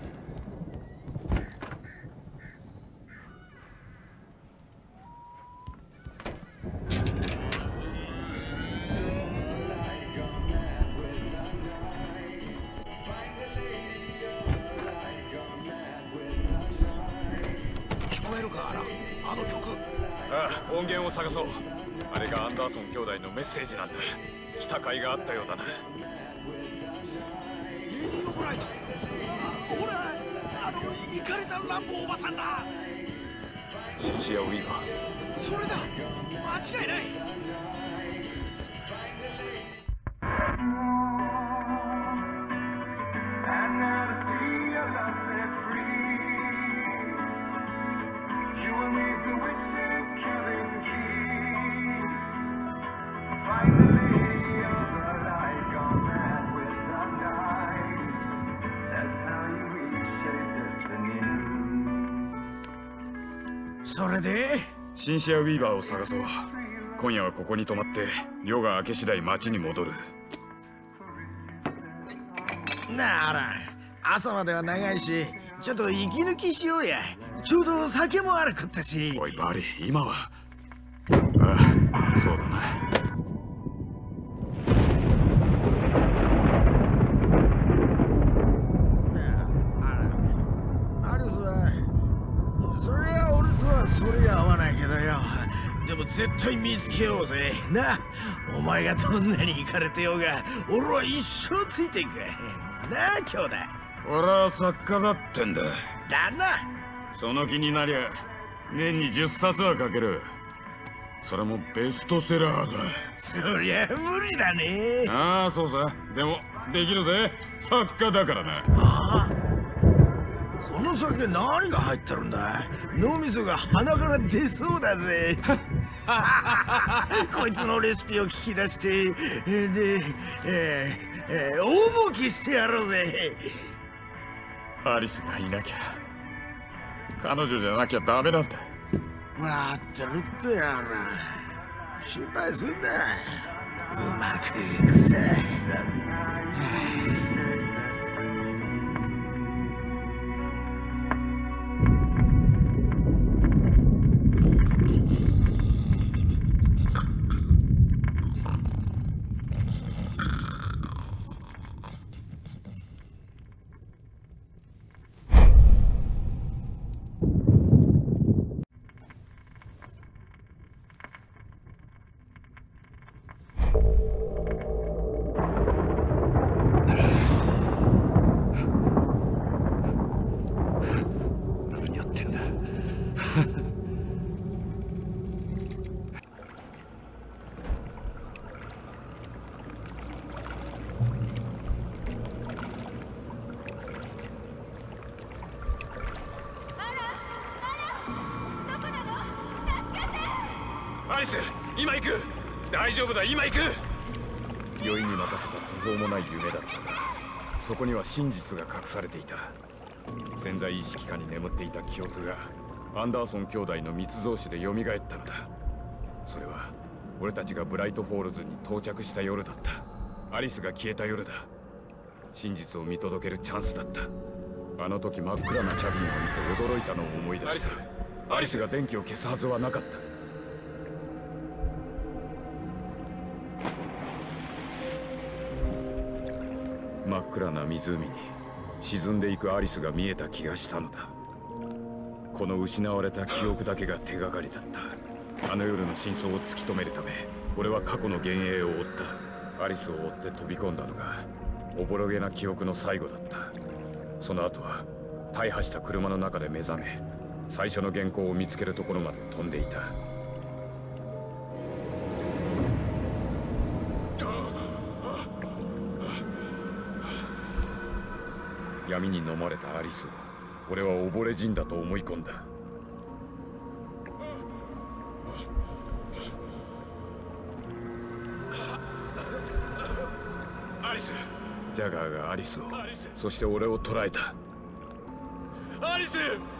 あの曲。 ああ、音源を探そう。あれがアンダーソン兄弟のメッセージなんだ。来た甲斐があったようだな。 レディオブライト。ほら、あのイカれたランボーおばさんだ。 シンシア・ウィーバー。それだ、間違いない。それでシンシア・ウィーバーを探そう。今夜はここに泊まって夜が明け次第町に戻る。 なあ、あら、朝までは長いし、ちょっと息抜きしようや。ちょうど酒もある食ったし。 おいバリ、今は。ああ、そうだな。 それは合わないけどよ。でも絶対見つけようぜ。な、お前がどんなにイカれてようが、俺は一生ついていく。なあ、兄弟。 俺は作家だってんだ。 だな。 その気になりゃ年にじゅっさつは書ける。それもベストセラーだ。 そりゃ無理だね。 ああ、そうさ。でもできるぜ、作家だからな。 ああ、この酒何が入ってるんだ。脳みそが鼻から出そうだぜ。こいつのレシピを聞き出してで、えーえー、大儲けしてやろうぜ。 アリスがいなきゃ、彼女じゃなきゃダメなんだ。 待ってるってやら、心配すんな。うまくいくさ。 アリス、今行く。大丈夫だ、今行く。酔いに任せた途方もない夢だったが、そこには真実が隠されていた。潜在意識下に眠っていた記憶がアンダーソン兄弟の密造酒で蘇ったのだ。それは俺たちがブライトフォールズに到着した夜だった。アリスが消えた夜だ。真実を見届けるチャンスだった。あの時真っ暗なキャビンを見て驚いたのを思い出した。アリスが電気を消すはずはなかった。真っ暗な湖に沈んでいくアリスが見えた気がしたのだ。この失われた記憶だけが手がかりだった。あの夜の真相を突き止めるため、俺は過去の幻影を追った。アリスを追って飛び込んだのがおぼろげな記憶の最後だった。その後は大破した車の中で目覚め、最初の原稿を見つけるところまで飛んでいた。闇に飲まれたアリスを俺は溺れ死んだと思い込んだ。アリス。ジャガーがアリスを、そして俺を捕らえた。アリス。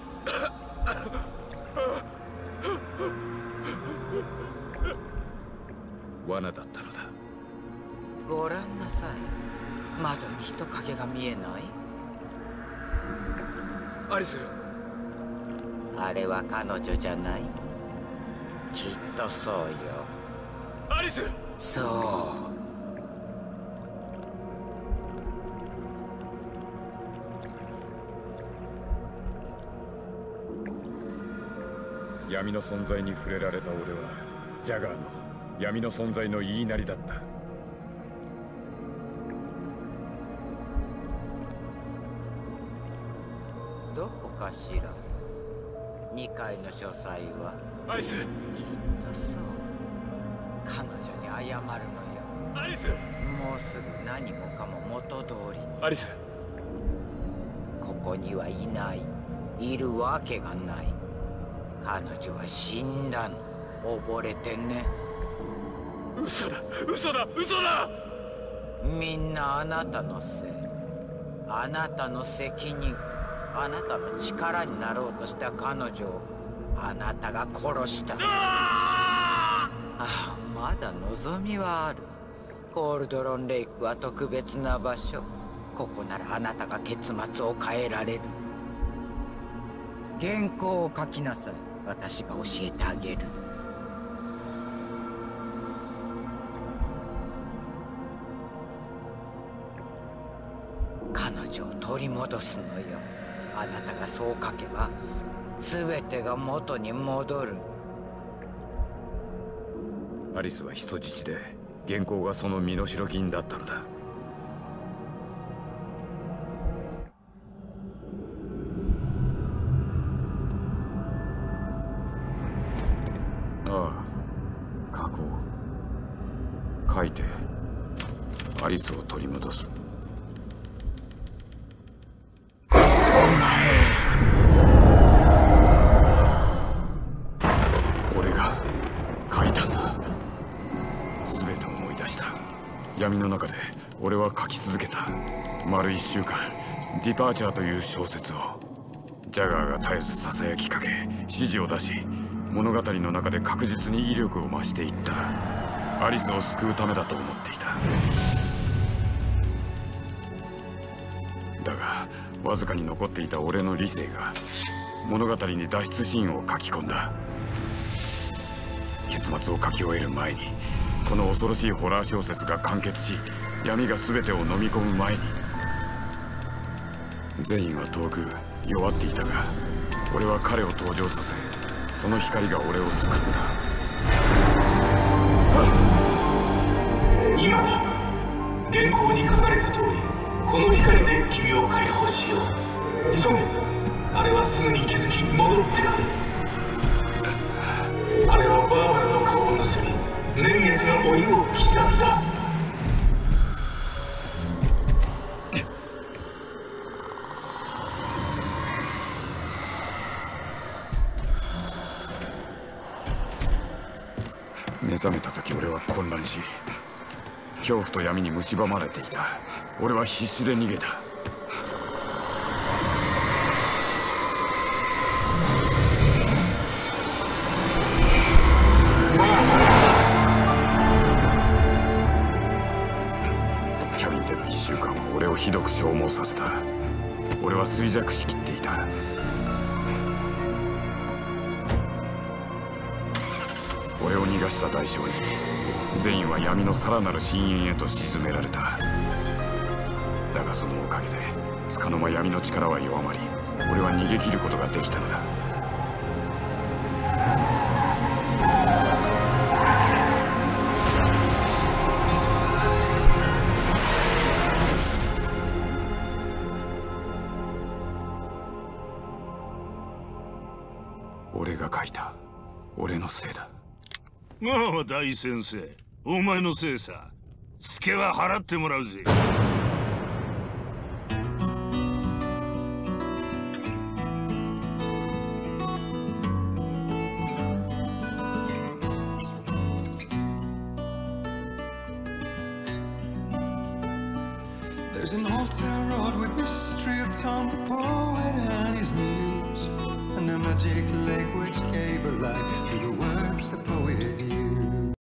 罠だったのだ。 ご覧なさい。窓に人影が見えない？ アリス。 あれは彼女じゃない？きっとそうよ。 アリス。 そう。 闇の存在に触れられた俺はジャガーの闇の存在の言いなりだった。 どこかしら。にかいの書斎は。 アリス。きっとそう。彼女に謝るのよ。 アリス。 もうすぐ何もかも元通りに。 アリス。 ここにはいない。いるわけがない。彼女は死んだの。溺れてね。 嘘だ、嘘だ、嘘だ。 みんなあなたのせい。あなたの責任。あなたの力になろうとした彼女をあなたが殺した。ああ、まだ望みはある。コールドロンレイクは特別な場所。ここならあなたが結末を変えられる。原稿を書きなさい。私が教えてあげる。彼女を取り戻すのよ。あなたがそう書けば全てが元に戻る。 アリスは人質で、原稿がその身代金だったのだ。ああ、書こう。書いてアリスを取り戻す。俺が書いたんだ。全て思い出した。闇の中で俺は書き続けた。丸一週間、ディパーチャーという小説を。ジャガーが絶えずささやきかけ、指示を出し、物語の中で確実に威力を増していった。アリスを救うためだと思っていた。だがわずかに残っていた俺の理性が物語に脱出シーンを書き込んだ。結末を書き終える前に、この恐ろしいホラー小説が完結し、闇が全てを飲み込む前に。全員は遠く弱っていたが、俺は彼を登場させ、その光が俺を救った。 今だ。原稿に書かれた通り、この光で君を解放しよう。急げ。あれはすぐに気づき戻ってくる。あれはバーバラの顔を盗み、年月が老いを刻んだ。 覚めた時、俺は混乱し恐怖と闇に蝕まれていた。俺は必死で逃げた。キャビンでの一週間は俺をひどく消耗させた。俺は衰弱しきっていた。俺を逃がした代償に全員は闇のさらなる深淵へと沈められた。だがそのおかげで束の間闇の力は弱まり、俺は逃げ切ることができたのだ。俺が書いた。俺のせいだ。 まあ大先生、お前のせいさ。ツケは払ってもらうぜ。 There's an old town road with mystery of Tom the poet and his muse, and a magic lake which gave a light to the words the poet used.